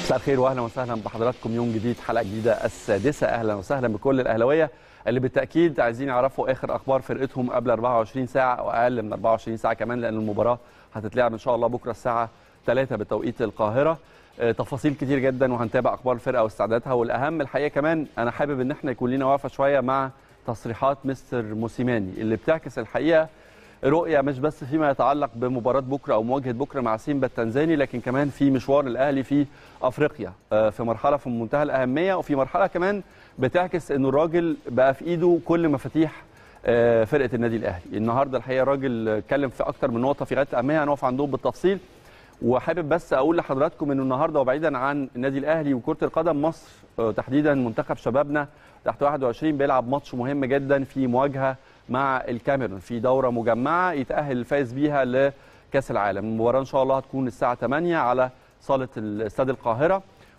مساء الخير واهلا وسهلا بحضراتكم. يوم جديد، حلقه جديده، السادسه. اهلا وسهلا بكل الاهلاويه اللي بالتاكيد عايزين يعرفوا اخر اخبار فرقتهم قبل 24 ساعه او اقل من 24 ساعه كمان، لان المباراه هتتلعب ان شاء الله بكره الساعه 3 بتوقيت القاهره. تفاصيل كتير جدا وهنتابع اخبار الفرقه واستعداداتها، والاهم الحقيقه كمان انا حابب ان احنا يكون لنا وقفه شويه مع تصريحات مستر موسيماني اللي بتعكس الحقيقه رؤيه مش بس فيما يتعلق بمباراه بكره او مواجهه بكره مع سيمبا التنزاني، لكن كمان في مشوار الاهلي في افريقيا في مرحله في منتهى الاهميه، وفي مرحله كمان بتعكس انه الراجل بقى في ايده كل مفاتيح فرقه النادي الاهلي. النهارده الحقيقه الراجل اتكلم في اكتر من نقطه في غايه الاهميه، هنقف عندهم بالتفصيل. وحابب بس اقول لحضراتكم انه النهارده وبعيدا عن النادي الاهلي وكره القدم، مصر تحديدا منتخب شبابنا تحت 21 بيلعب ماتش مهم جدا في مواجهه مع الكاميرون في دوره مجمعه يتاهل الفائز بيها لكاس العالم. المباراه ان شاء الله هتكون الساعه 8 على صاله استاد القاهره،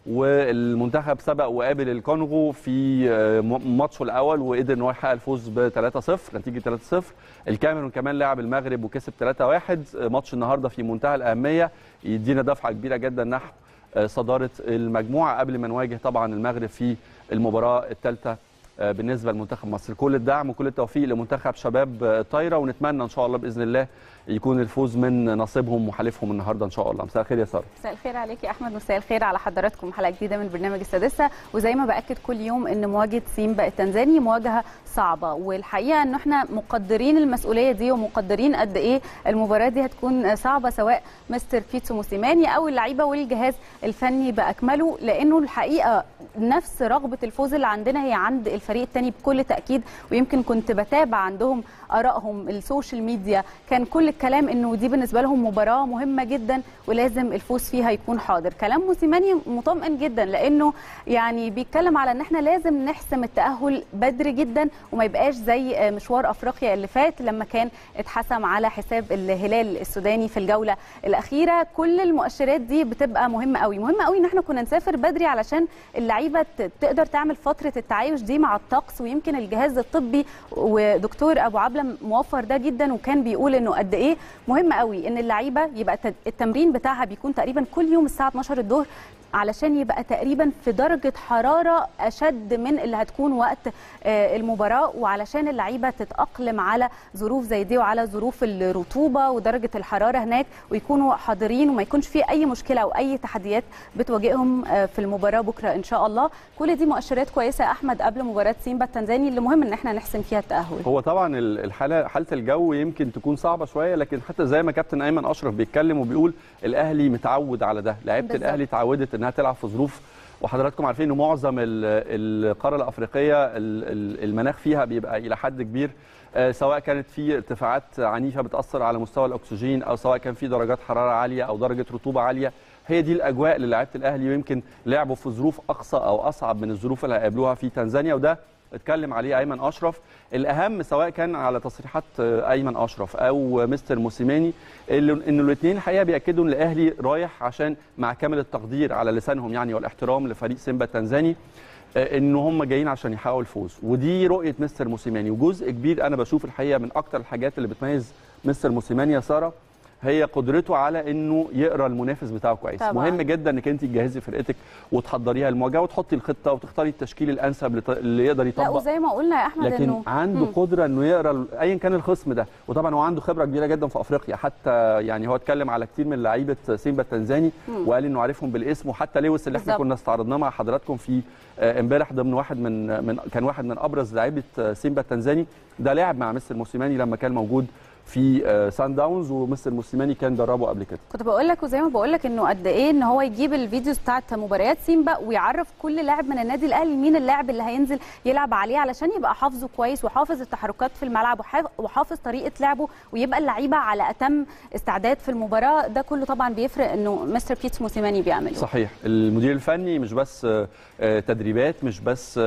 والمنتخب سبق وقابل الكونغو في ماتشه الاول وقدر ان هو يحقق الفوز ب 3-0 نتيجه 3-0. الكاميرون كمان لعب المغرب وكسب 3-1. ماتش النهارده في منتهى الاهميه يدينا دفعه كبيره جدا نحو صداره المجموعه قبل ما نواجه طبعا المغرب في المباراه الثالثه بالنسبه لمنتخب مصر. كل الدعم وكل التوفيق لمنتخب شباب الطايره، ونتمنى ان شاء الله باذن الله يكون الفوز من نصيبهم وحليفهم النهارده ان شاء الله. مساء الخير يا ساره. مساء الخير عليك يا احمد، مساء الخير على حضراتكم. حلقه جديده من برنامج السادسه، وزي ما باكد كل يوم ان مواجهه سيمبا التنزاني مواجهه صعبه، والحقيقه ان احنا مقدرين المسؤوليه دي ومقدرين قد ايه المباراه دي هتكون صعبه، سواء مستر بيتسو موسيماني او اللعيبه والجهاز الفني باكمله، لانه الحقيقه نفس رغبه الفوز اللي عندنا هي عند الفريق الثاني بكل تاكيد. ويمكن كنت بتابع عندهم ارائهم السوشيال ميديا، كان كل الكلام انه دي بالنسبه لهم مباراه مهمه جدا ولازم الفوز فيها يكون حاضر. كلام موسيماني مطمئن جدا، لانه يعني بيتكلم على ان احنا لازم نحسم التاهل بدري جدا وما يبقاش زي مشوار افريقيا اللي فات لما كان اتحسم على حساب الهلال السوداني في الجوله الاخيره. كل المؤشرات دي بتبقى مهمه قوي، مهمه قوي ان احنا كنا نسافر بدري علشان اللعيبه تقدر تعمل فتره التعايش دي مع الطقس. ويمكن الجهاز الطبي ودكتور ابو عبله موفر ده جدا، وكان بيقول انه قد ايه مهم قوي ان اللعيبه يبقى التمرين بتاعها بيكون تقريبا كل يوم الساعه 12 الظهر، علشان يبقى تقريبا في درجه حراره اشد من اللي هتكون وقت المباراه، وعلشان اللعيبه تتاقلم على ظروف زي دي وعلى ظروف الرطوبه ودرجه الحراره هناك، ويكونوا حاضرين وما يكونش في اي مشكله او اي تحديات بتواجههم في المباراه بكره ان شاء الله. كل دي مؤشرات كويسه يا احمد قبل مباراه سيمبا التنزاني اللي مهم ان احنا نحسم فيها التاهل. هو طبعا حاله الجو يمكن تكون صعبه شويه، لكن حتى زي ما كابتن ايمن اشرف بيتكلم وبيقول الاهلي متعود على ده، لعيبه الاهلي اتعودت انها تلعب في ظروف، وحضراتكم عارفين ان معظم القاره الافريقيه المناخ فيها بيبقى الى حد كبير سواء كانت في ارتفاعات عنيفه بتاثر على مستوى الاكسجين، او سواء كان في درجات حراره عاليه او درجه رطوبه عاليه. هي دي الاجواء اللي لعيبه الاهلي ويمكن لعبوا في ظروف اقصى او اصعب من الظروف اللي هيقابلوها في تنزانيا، وده اتكلم عليه ايمن اشرف. الاهم سواء كان على تصريحات ايمن اشرف او مستر موسيماني انه الاثنين الحقيقه بياكدوا ان الاهلي رايح عشان مع كامل التقدير على لسانهم يعني والاحترام لفريق سيمبا التنزاني، ان هم جايين عشان يحققوا الفوز. ودي رؤيه مستر موسيماني، وجزء كبير انا بشوف الحقيقه من اكتر الحاجات اللي بتميز مستر موسيماني يا ساره هي قدرته على انه يقرا المنافس بتاعه كويس. طبعا. مهم جدا انك انت تجهزي فرقتك وتحضريها المواجهه وتحطي الخطه وتختاري التشكيل الانسب اللي يقدر يطبق. لا وزي ما قلنا يا احمد لكن انه عنده قدره انه يقرا ايا كان الخصم ده، وطبعا هو عنده خبره كبيره جدا في افريقيا، حتى يعني هو اتكلم على كتير من لعيبه سيمبا التنزاني وقال انه عارفهم بالاسم، وحتى لويس اللي احنا كنا استعرضناه مع حضراتكم في امبارح ضمن كان واحد من ابرز لعيبه سيمبا التنزاني، ده لعب مع مستر موسيماني لما كان موجود في سان داونز، ومستر موسيماني كان دربه قبل كده. كنت بقول لك وزي ما بقول لك انه قد ايه ان هو يجيب الفيديوز بتاعت مباريات سيمبا ويعرف كل لاعب من النادي الاهلي مين اللاعب اللي هينزل يلعب عليه، علشان يبقى حافظه كويس وحافظ التحركات في الملعب وحافظ طريقه لعبه، ويبقى اللعيبه على اتم استعداد في المباراه. ده كله طبعا بيفرق انه مستر بيتسو موسيماني بيعمله. صحيح. المدير الفني مش بس تدريبات، مش بس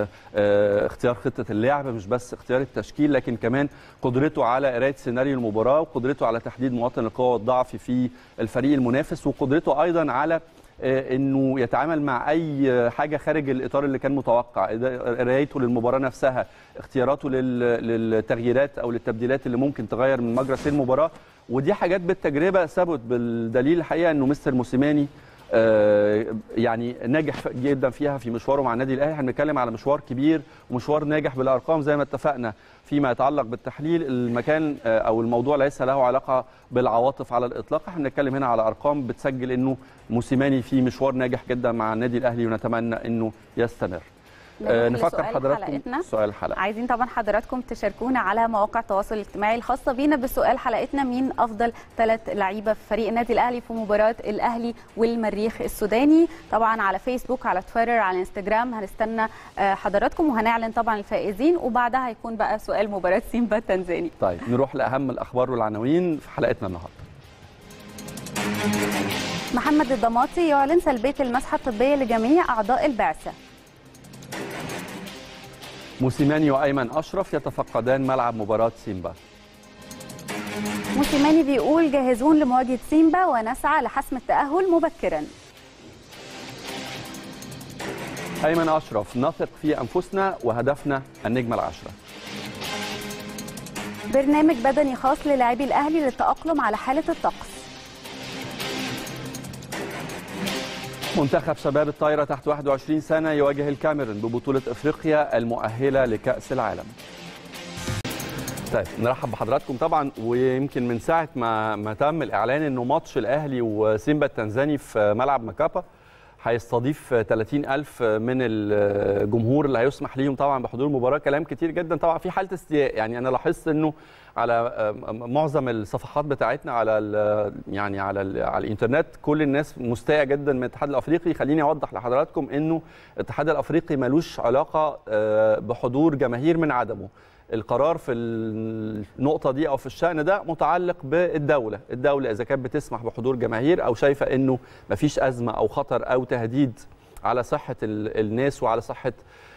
اختيار خطه اللعب، مش بس اختيار التشكيل، لكن كمان قدرته على قرايه سيناريو المباراه، وقدرته على تحديد مواطن القوه والضعف في الفريق المنافس، وقدرته ايضا على انه يتعامل مع اي حاجه خارج الاطار اللي كان متوقع، قرايته للمباراه نفسها، اختياراته للتغييرات او للتبديلات اللي ممكن تغير من مجرى سير المباراه. ودي حاجات بالتجربه ثبت بالدليل الحقيقه انه مستر موسيماني يعني ناجح جدا فيها في مشواره مع النادي الاهلي. احنا بنتكلم على مشوار كبير ومشوار ناجح بالارقام زي ما اتفقنا. فيما يتعلق بالتحليل المكان او الموضوع ليس له علاقه بالعواطف على الاطلاق، احنا بنتكلم هنا على ارقام بتسجل انه موسيماني في مشوار ناجح جدا مع النادي الاهلي ونتمنى انه يستمر. نفكر حضراتكم سؤال الحلقه. عايزين طبعا حضراتكم تشاركونا على مواقع التواصل الاجتماعي الخاصه بينا بسؤال حلقتنا: مين افضل 3 لعيبه في فريق النادي الاهلي في مباراه الاهلي والمريخ السوداني؟ طبعا على فيسبوك، على تويتر، على انستجرام. هنستنى حضراتكم وهنعلن طبعا الفائزين، وبعدها هيكون بقى سؤال مباراه سيمبا التنزاني. طيب نروح لاهم الاخبار والعناوين في حلقتنا النهارده. محمد الضماطي يعلن سلبيه المسحه الطبيه لجميع اعضاء البعثه. موسيماني وايمن اشرف يتفقدان ملعب مباراه سيمبا. موسيماني بيقول جاهزون لمواجهه سيمبا ونسعى لحسم التاهل مبكرا. ايمن اشرف: نثق في انفسنا وهدفنا النجمه العاشره. برنامج بدني خاص للاعبي الاهلي للتاقلم على حاله الطقس. منتخب شباب الطايرة تحت 21 سنة يواجه الكاميرون ببطولة افريقيا المؤهلة لكأس العالم. طيب نرحب بحضراتكم طبعا. ويمكن من ساعة ما تم الإعلان إنه ماتش الأهلي وسيمبا التنزاني في ملعب مكابا هيستضيف 30,000 من الجمهور اللي هيسمح ليهم طبعا بحضور المباراة، كلام كتير جدا طبعا في حالة استياء. يعني أنا لاحظت إنه على معظم الصفحات بتاعتنا على على الانترنت كل الناس مستاءة جدا من الاتحاد الافريقي. خليني اوضح لحضراتكم انه الاتحاد الافريقي ملوش علاقه بحضور جماهير من عدمه. القرار في النقطه دي او في الشأن ده متعلق بالدوله. الدوله اذا كانت بتسمح بحضور جماهير او شايفه انه مفيش ازمه او خطر او تهديد على صحه الناس وعلى صحه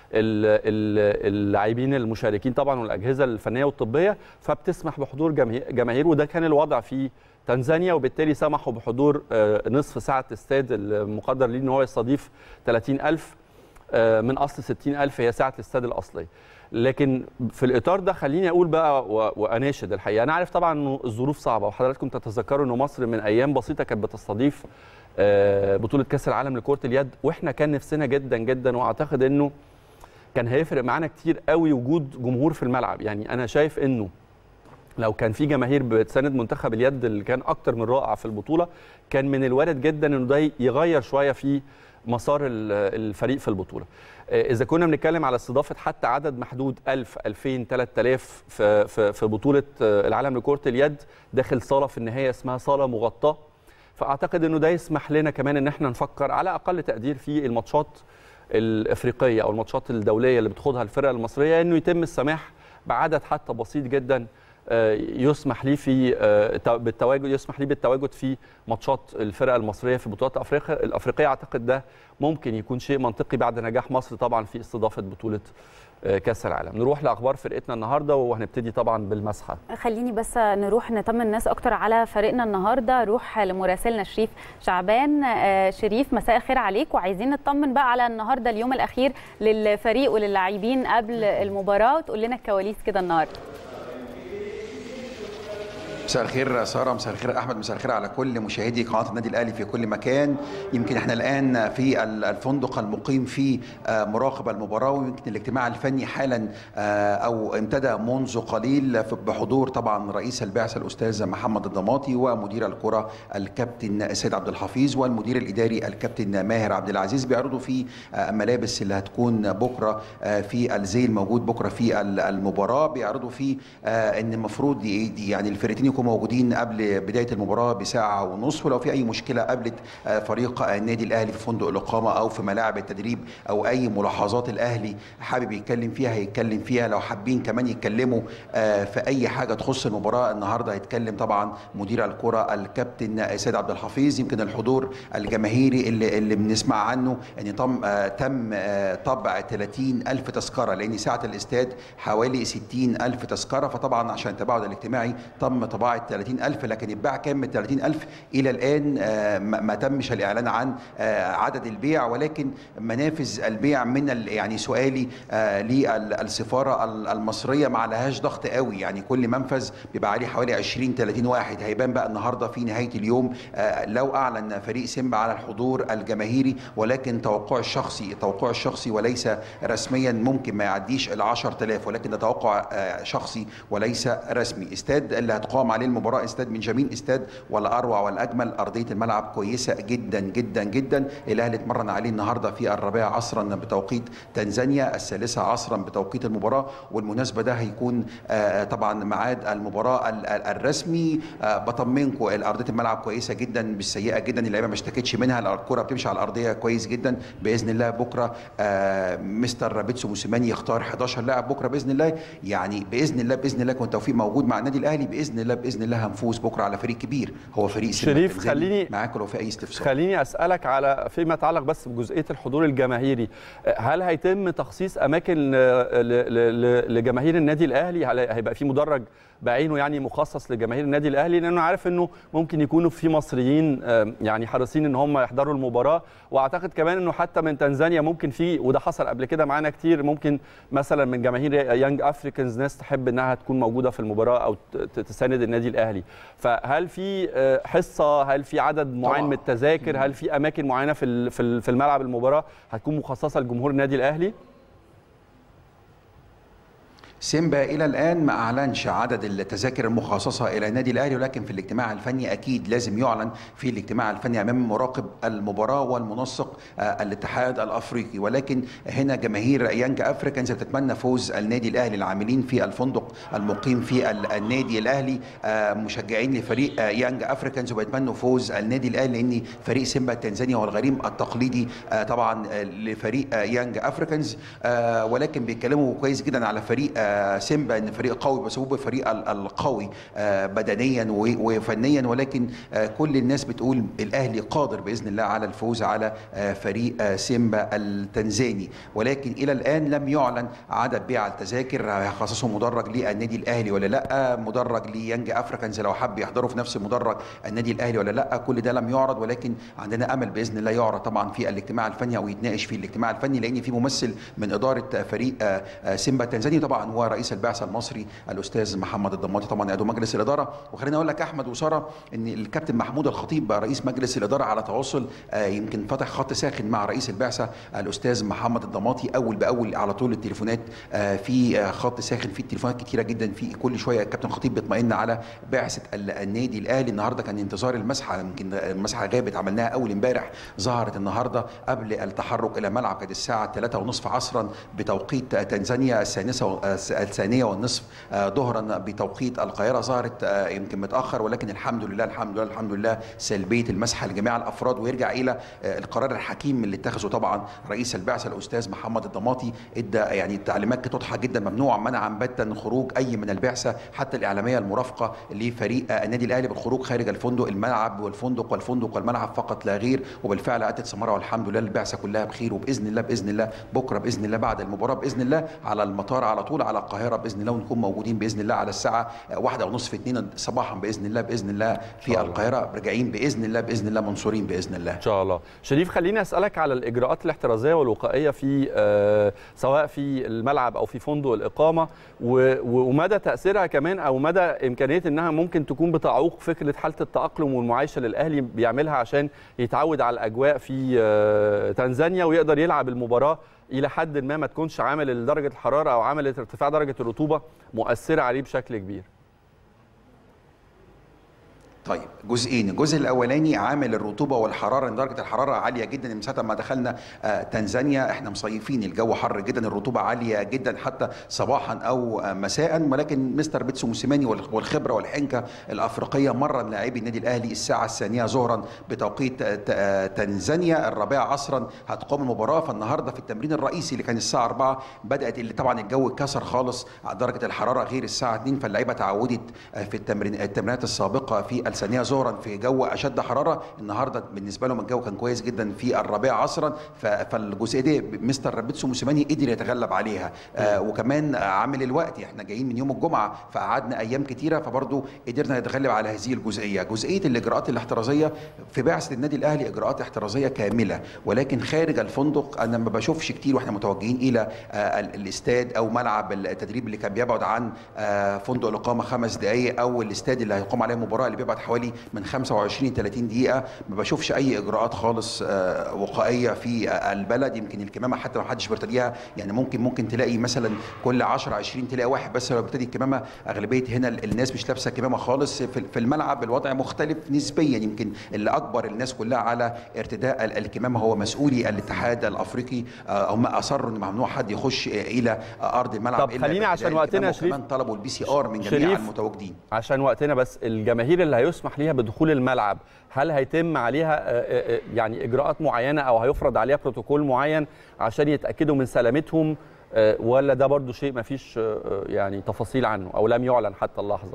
اللاعبين المشاركين طبعا والاجهزه الفنيه والطبيه، فبتسمح بحضور جماهير. وده كان الوضع في تنزانيا، وبالتالي سمحوا بحضور نصف ساعه الاستاد المقدر ليه ان هو يستضيف 30,000 من اصل 60,000 هي ساعه الاستاد الاصليه. لكن في الاطار ده خليني اقول بقى واناشد الحقيقه، انا عارف طبعا انه الظروف صعبه، وحضراتكم تتذكروا انه مصر من ايام بسيطه كانت بتستضيف بطوله كاس العالم لكره اليد، واحنا كان نفسنا جدا جدا، واعتقد انه كان هيفرق معانا كتير قوي وجود جمهور في الملعب. يعني انا شايف انه لو كان في جماهير بتساند منتخب اليد اللي كان اكتر من رائع في البطوله، كان من الوارد جدا انه ده يغير شويه في مسار الفريق في البطوله. اذا كنا بنتكلم على استضافه حتى عدد محدود 1000 2000 3000 في بطوله العالم لكره اليد داخل صاله في النهايه اسمها صاله مغطاه، فاعتقد انه ده يسمح لنا كمان ان احنا نفكر على اقل تقدير في الماتشات الافريقيه او الماتشات الدوليه اللي بتخوضها الفرق المصريه انه يتم السماح بعدد حتى بسيط جدا يسمح ليه بالتواجد في ماتشات الفرق المصريه في بطولات الافريقيه. اعتقد ده ممكن يكون شيء منطقي بعد نجاح مصر طبعا في استضافه بطوله كاس العالم. نروح لاخبار فرقتنا النهارده وهنبتدي طبعا بالمسحه. خليني بس نروح نطمن الناس اكتر على فريقنا النهارده. روح لمراسلنا شريف شعبان. شريف مساء الخير عليك، وعايزين نطمن بقى على النهارده اليوم الاخير للفريق وللاعبين قبل المباراه، وتقول لنا الكواليس كده النهارده. مساء الخير ساره، مساء الخير احمد، مساء الخير على كل مشاهدي قناه النادي الاهلي في كل مكان. يمكن احنا الان في الفندق المقيم فيه مراقب المباراه، ويمكن الاجتماع الفني حالا او امتدى منذ قليل بحضور طبعا رئيس البعثه الاستاذ محمد الضماطي، ومدير الكره الكابتن سيد عبد الحفيظ، والمدير الاداري الكابتن ماهر عبد العزيز. بيعرضوا في الملابس اللي هتكون بكره في الزي الموجود بكره في المباراه. بيعرضوا في ان المفروض يعني الفرقتين يكونوا موجودين قبل بدايه المباراه بساعه ونصف، ولو في اي مشكله قابلت فريق النادي الاهلي في فندق الاقامه او في ملاعب التدريب او اي ملاحظات الاهلي حابب يتكلم فيها هيتكلم فيها. لو حابين كمان يتكلموا في اي حاجه تخص المباراه النهارده هيتكلم طبعا مدير الكره الكابتن سيد عبد الحفيظ. يمكن الحضور الجماهيري اللي بنسمع عنه يعني تم طبع 30,000 تذكره، لان سعه الاستاد حوالي 60,000 تذكره، فطبعا عشان التباعد الاجتماعي تم طباعه اتباعت 30,000، لكن اتباع كام من 30,000 الى الان ما تمش الاعلان عن عدد البيع، ولكن منافذ البيع من يعني سؤالي للسفاره المصريه ما عليهاش ضغط قوي، يعني كل منفذ بيبقى عليه حوالي 20 30 واحد. هيبان بقى النهارده في نهايه اليوم لو اعلن فريق سيمبا على الحضور الجماهيري، ولكن توقع الشخصي وليس رسميا ممكن ما يعديش ال 10,000، ولكن ده توقع شخصي وليس رسمي. استاد اللي هتقام عليه المباراه استاد بنجامين، استاد ولا اروع ولا اجمل، ارضيه الملعب كويسه جدا جدا جدا. الاهلي اتمرن عليه النهارده في 4 عصرا بتوقيت تنزانيا، 3 عصرا بتوقيت المباراه، والمناسبه ده هيكون طبعا ميعاد المباراه الرسمي. بطمنكم ارضيه الملعب كويسه جدا مش سيئه جدا، اللعيبه ما اشتكتش منها، الكره بتمشي على الارضيه كويس جدا. باذن الله بكره مستر بيتسو موسيماني يختار 11 لاعب بكره باذن الله، يعني باذن الله كون توفيق موجود مع النادي الاهلي باذن الله هنفوز بكره على فريق كبير هو فريق شريف. خليني معاك لو في اي استفسار. خليني اسالك على فيما يتعلق بس بجزئيه الحضور الجماهيري، هل هيتم تخصيص اماكن لجماهير النادي الاهلي؟ هيبقى في مدرج بعينه يعني مخصص لجماهير النادي الاهلي؟ لانه عارف انه ممكن يكونوا في مصريين يعني حريصين ان هم يحضروا المباراه، واعتقد كمان انه حتى من تنزانيا ممكن في، وده حصل قبل كده معانا كتير، ممكن مثلا من جماهير يانج افريكانز ناس تحب انها تكون موجوده في المباراه او تساند النادي الاهلي. فهل في حصه، هل في عدد معين من التذاكر، هل في اماكن معينه في الملعب المباراه هتكون مخصصه لجمهور النادي الاهلي؟ سيمبا الى الان ما اعلنش عدد التذاكر المخصصه الى النادي الاهلي، ولكن في الاجتماع الفني اكيد لازم يعلن في الاجتماع الفني امام مراقب المباراه والمنسق الاتحاد الافريقي. ولكن هنا جماهير يانج افريكانز بتتمنى فوز النادي الاهلي، العاملين في الفندق المقيم في النادي الاهلي مشجعين لفريق يانج افريكانز وبيتمنوا فوز النادي الاهلي، لان فريق سيمبا التنزاني هو الغريم التقليدي طبعا لفريق يانج افريكانز. ولكن بيتكلموا كويس جدا على فريق سيمبا ان فريق قوي، بس هو فريق القوي بدنيا وفنيا، ولكن كل الناس بتقول الاهلي قادر باذن الله على الفوز على فريق سيمبا التنزاني. ولكن الى الان لم يعلن عدد بيع التذاكر، هيخصصوا مدرج للنادي الاهلي ولا لا، مدرج ليانج افريكانز لو حب يحضروا في نفس مدرج النادي الاهلي ولا لا، كل ده لم يعرض. ولكن عندنا امل باذن الله يعرض طبعا في الاجتماع الفني او يتناقش في الاجتماع الفني، لان في ممثل من اداره فريق سيمبا التنزاني طبعا هو رئيس البعثه المصري الاستاذ محمد الضماطي، طبعا عضو مجلس الاداره. وخليني اقول لك احمد وساره ان الكابتن محمود الخطيب رئيس مجلس الاداره على تواصل، يمكن فتح خط ساخن مع رئيس البعثه الاستاذ محمد الضماطي اول باول على طول. التليفونات في خط ساخن، في تليفونات كتيره جدا، في كل شويه الكابتن الخطيب بيطمئن على بعثه النادي الاهلي. النهارده كان انتظار المسحه، يمكن المسحه غابت عملناها اول امبارح، ظهرت النهارده قبل التحرك الى ملعب، كانت الساعه 3:30 عصرا بتوقيت تنزانيا، الثانية والنصف ظهرا بتوقيت القاهرة، ظهرت يمكن متأخر، ولكن الحمد لله سلبية المسحة لجميع الأفراد. ويرجع إلى القرار الحكيم اللي اتخذه طبعا رئيس البعثة الأستاذ محمد الضماطي، ادى يعني تعليمات واضحة جدا، ممنوع منعا باتا خروج أي من البعثة حتى الإعلامية المرافقة لفريق النادي الأهلي بالخروج خارج الفندق، الملعب والفندق والملعب فقط لا غير. وبالفعل أتت ثمرها والحمد لله، البعثة كلها بخير، وبإذن الله بكرة بإذن الله بعد المباراة بإذن الله على المطار على طول على القاهرة بإذن الله، ونكون موجودين بإذن الله على الساعة 1:30 2 صباحا بإذن الله في القاهرة، راجعين بإذن الله منصورين بإذن الله إن شاء الله. شريف، خليني أسألك على الإجراءات الاحترازية والوقائية في سواء في الملعب أو في فندق الإقامة، ومدى تأثيرها كمان أو مدى إمكانية أنها ممكن تكون بتعوق فكرة حالة التأقلم والمعايشة للأهلي بيعملها عشان يتعود على الأجواء في تنزانيا ويقدر يلعب المباراة إلى حد ما تكونش عامل درجة الحرارة أو عامل ارتفاع درجة الرطوبة مؤثرة عليه بشكل كبير. طيب جزئين، الجزء الاولاني عامل الرطوبه والحراره، ان درجه الحراره عاليه جدا من ساعه ما دخلنا تنزانيا، احنا مصيفين الجو حر جدا، الرطوبه عاليه جدا حتى صباحا او مساء. ولكن مستر بيتسو موسيماني والخبره والحنكه الافريقيه مرن لاعبي النادي الاهلي الساعه 2 ظهرا بتوقيت تنزانيا، 4 عصرا هتقام المباراه. فالنهارده في التمرين الرئيسي اللي كان الساعه 4 بدات، اللي طبعا الجو اتكسر خالص، درجه الحراره غير الساعه 2، فاللعيبه تعودت في التمرينات السابقه في الثانيه ظهرا في جو اشد حراره. النهارده بالنسبه لهم الجو كان كويس جدا في الرابعه عصرا، فالجزئيه دي مستر بيتسو موسيماني قدر يتغلب عليها. وكمان عامل الوقت، احنا جايين من يوم الجمعه فقعدنا ايام كتيره، فبرضه قدرنا نتغلب على هذه الجزئيه. جزئيه الاجراءات الاحترازيه في بعثه النادي الاهلي اجراءات احترازيه كامله، ولكن خارج الفندق انا ما بشوفش كتير واحنا متوجهين الى الاستاد او ملعب التدريب اللي كان بيبعد عن فندق الاقامه 5 دقائق، او الاستاد اللي هيقام عليه المباراه اللي بيبعد حوالي من 25 30 دقيقه. ما بشوفش اي اجراءات خالص وقائيه في البلد. يمكن الكمامه حتى لو محدش بيرتديها، يعني ممكن تلاقي مثلا كل 10 20 تلاقي واحد بس لو بيرتدي الكمامه. اغلبيه هنا الناس مش لابسه كمامه خالص. في الملعب الوضع مختلف نسبيا، يمكن اللي اكبر الناس كلها على ارتداء الكمامه هو مسؤولي الاتحاد الافريقي. هم اصروا ان ممنوع حد يخش الى ارض الملعب. طب خليني عشان وقتنا يا شريف، كمان طلبوا الPCR من جميع المتواجدين. عشان وقتنا بس، الجماهير اللي هيسمح ليها بدخول الملعب هل هيتم عليها يعني اجراءات معينه او هيفرض عليها بروتوكول معين عشان يتاكدوا من سلامتهم، ولا ده برضو شيء ما فيش يعني تفاصيل عنه او لم يعلن حتى اللحظه؟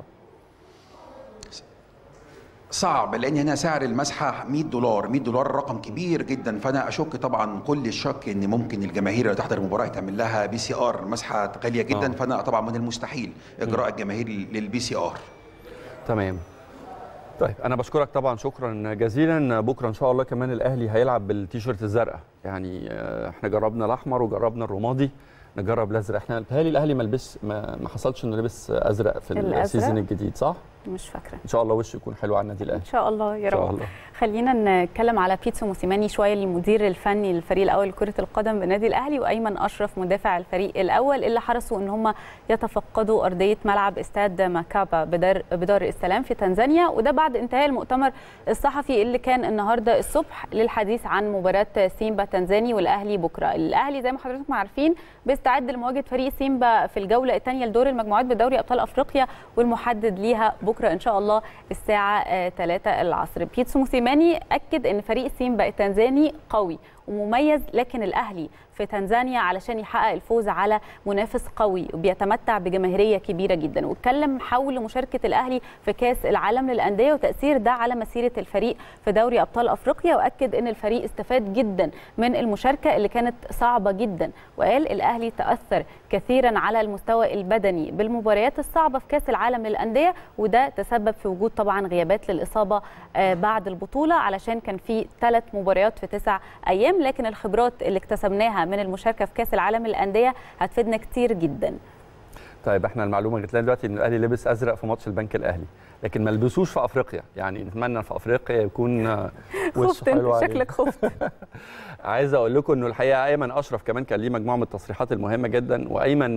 صعب، لان هنا سعر المسحه $100 رقم كبير جدا. فانا اشك طبعا كل الشك ان ممكن الجماهير اللي تحضر المباراه يتعمل لها PCR. المسحه غاليه جدا. فانا طبعا من المستحيل اجراء الجماهير للPCR. تمام. طيب انا بشكرك طبعا شكرا جزيلا. بكره ان شاء الله كمان الاهلي هيلعب بالتيشيرت الزرقاء، يعني احنا جربنا الاحمر وجربنا الرمادي، نجرب الازرق. احنا بيتهيألي الاهلي ما حصلش انه لبس ازرق في السيزون الجديد، صح؟ مش فاكره. ان شاء الله وش يكون حلو على النادي الاهلي ان شاء الله يا رب. ان شاء الله. خلينا نتكلم على بيتسو موسيماني شويه، المدير الفني للفريق الاول لكره القدم بالنادي الاهلي، وايمن اشرف مدافع الفريق الاول، اللي حرصوا ان هم يتفقدوا ارضيه ملعب استاد ماكابا بدار السلام في تنزانيا، وده بعد انتهاء المؤتمر الصحفي اللي كان النهارده الصبح للحديث عن مباراه سيمبا تنزاني والاهلي بكره. الاهلي زي ما حضراتكم عارفين بيستعد لمواجهه فريق سيمبا في الجوله الثانيه لدور المجموعات بدوري ابطال افريقيا، والمحدد ليها بكره ان شاء الله الساعه 3 العصر. بيتسو موسيماني اكد ان فريق سيمبا التنزاني قوي ومميز، لكن الاهلي في تنزانيا علشان يحقق الفوز على منافس قوي وبيتمتع بجماهيريه كبيره جدا. واتكلم حول مشاركه الاهلي في كاس العالم للانديه وتاثير ده على مسيره الفريق في دوري ابطال افريقيا، واكد ان الفريق استفاد جدا من المشاركه اللي كانت صعبه جدا، وقال الاهلي تاثر كثيرا على المستوى البدني بالمباريات الصعبه في كاس العالم للانديه، وده تسبب في وجود طبعا غيابات للاصابه بعد البطوله، علشان كان في 3 مباريات في 9 ايام. لكن الخبرات اللي اكتسبناها من المشاركه في كاس العالم للانديه هتفيدنا كتير جدا. طيب احنا المعلومه جت لنا دلوقتي ان الاهلي لبس ازرق في ماتش البنك الاهلي، لكن ما لبسوش في افريقيا، يعني نتمنى في افريقيا يكون وش حلو عليه. شكلك خفت. عايز اقول لكم انه الحقيقه ايمن اشرف كمان كان ليه مجموعه من التصريحات المهمه جدا، وايمن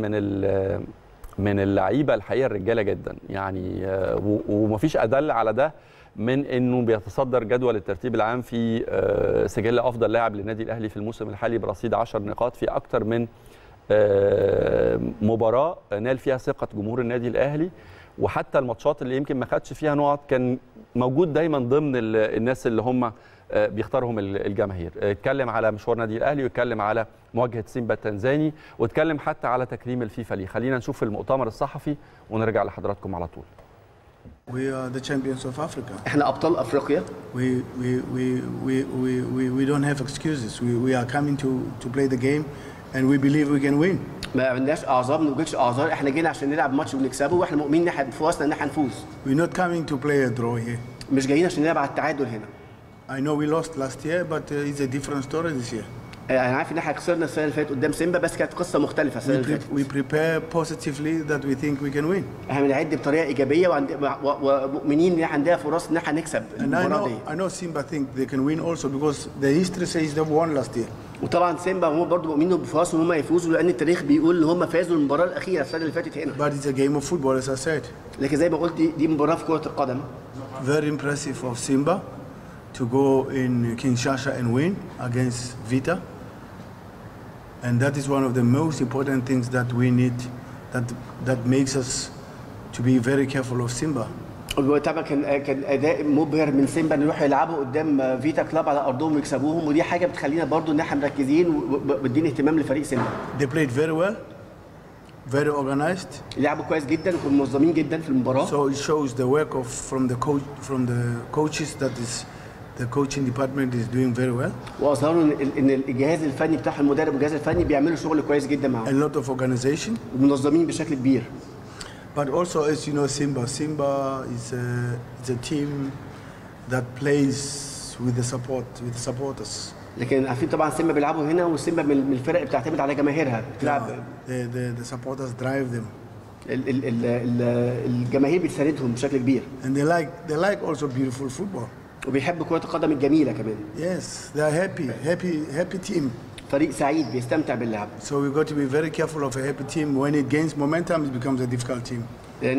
من اللعيبه الحقيقه الرجاله جدا، يعني ومفيش ادل على ده من انه بيتصدر جدول الترتيب العام في سجل افضل لاعب للنادي الاهلي في الموسم الحالي برصيد 10 نقاط في اكثر من مباراه نال فيها ثقه جمهور النادي الاهلي، وحتى الماتشات اللي يمكن ما خدش فيها نقط كان موجود دايما ضمن الناس اللي هم بيختارهم الجماهير. اتكلم على مشوار النادي الاهلي، واتكلم على مواجهه سيمبا التنزاني، واتكلم حتى على تكريم الفيفا ليه. خلينا نشوف المؤتمر الصحفي ونرجع لحضراتكم على طول. We are the champions of Africa. احنا ابطال افريقيا. We don't have excuses. We are coming to play the game and we believe we can win. ما عندناش اعذار، ما نوجدش اعذار، احنا جينا عشان نلعب ماتش ونكسبه، واحنا مؤمنين ان فرصنا ان احنا نفوز. We're not coming to play a draw here. مش جايين عشان نلعب على التعادل هنا. I know we lost last year but it's a different story this year. انا عارف ان احنا خسرنا السنه اللي فاتت قدام سيمبا، بس كانت قصه مختلفه السنه اللي فاتت. We prepare positively that we think we can win. احنا بنعد بطريقه ايجابيه ومؤمنين ان احنا عندنا فرص ان احنا نكسب المباراه دي. I know Simba think they can win also because the history says they won last year. وطبعا سيمبا هم برضه مؤمنين بفرصهم ان هم يفوزوا، لان التاريخ بيقول ان هم فازوا المباراه الاخيره السنه اللي فاتت هنا. But it's a game of football as I said. لكن زي ما قلت دي مباراه في كره القدم. Very impressive of Simba to go in Kinshasa and win against Vita. And that is one of the most important things that we need, that makes us to be very careful of Simba. طبعا كان اداء مبهر من سيمبا ان يروحوا يلعبوا قدام فيتا كلاب على ارضهم ويكسبوهم، ودي حاجه بتخلينا برضو ان احنا مركزين ومدين اهتمام لفريق سيمبا. They played very well. very organized. لعبوا كويس جدا وكانوا منظمين جدا في المباراه. So it shows the work of from the coaches that is the coaching department is doing very well. واظهروا ان الجهاز الفني بتاع المدرب والجهاز الفني بيعملوا شغل كويس جدا معاهم. A lot of organization. ومنظمين بشكل كبير. But also, as you know, Simba is a team that plays with the supporters. لكن عارفين طبعا سيمبا بيلعبوا هنا، وسيمبا من الفرق بتعتمد على جماهيرها بتلعب. The supporters drive them. الجماهير بتساندهم بشكل كبير. And they like also beautiful football. وبيحبوا كرة القدم الجميلة كمان. Yes, they are happy team. فريق سعيد بيستمتع باللعب. So we got to be very careful of a happy team. When it gains momentum, it becomes a difficult team.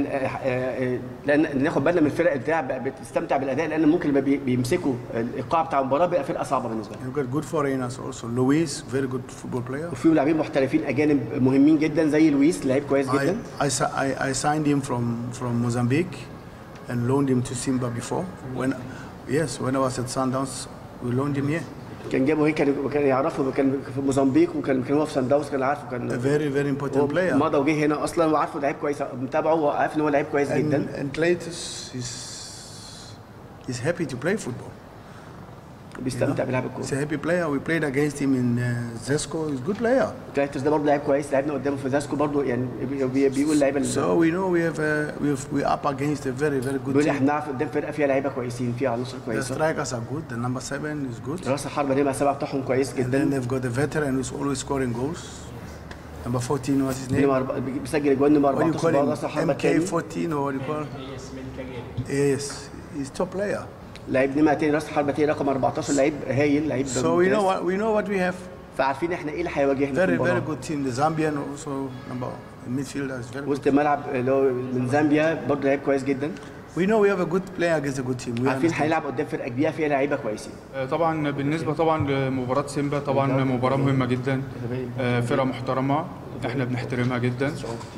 لان ناخد بالنا من الفرق بتاع بتستمتع بالاداء، لان ممكن لما بيمسكوا الايقاع بتاع المباراه بيبقى فرقه صعبه بالنسبه لهم. You've got good foreigners also. Luis, very good football player. وفي لاعبين محترفين اجانب مهمين جدا زي لويس، لعيب كويس جدا. I signed him from Mozambique and loaned him to Simba before. When I was at Sundowns, we loaned him here. كان جابه هيك، كان يعرفه، كان في موزمبيق وكان هو في سان داونز، كان عارفه، كان very important player. مضى وجه هنا اصلا وعارفه لعيب كويس، متابعه وعارف ان هو لعيب كويس جدا. And Claytus is happy to play football. بيستمتع بلعب الكوره. He's a happy player. We played against him in Zesco. He's a good player. كلايتوس ده برضه لعيب كويس، لعبنا قدامه في زاسكو برضه، يعني بيقول لعيبه. So we know we up against a very good team. بيقول احنا نعرف قدام فرقه فيها لعيبه كويسين، فيها عناصر The كويسه. strikers are good. The number 7 is good. راس الحربه نمره 7 بتاعهم كويس And جدا. then they've got a veteran who's always scoring goals. Number 14, what's his name? بيسجل اجوان نمره What do you 14 call him? راس الحربه الثاني. MK14 or what do you call him? Yes, he's top player. لعيب نمره 2 راس الحربه الثاني رقم 14، لعيب هايل، لعيب. So we know what we have. فعارفين احنا ايه اللي هيواجهنا في المباراه. Very good team. The Zambian also number midfielder is very good. وسط الملعب اللي هو من زامبيا برضه لعيب كويس جدا. We know we have a good player against a good team. عارفين هيلعب قدام فرقه كبيره فيها لعيبه كويسين. طبعا بالنسبه لمباراه سيمبا، طبعا مباراه مهمه جدا، فرقه محترمه احنا بنحترمها جدا،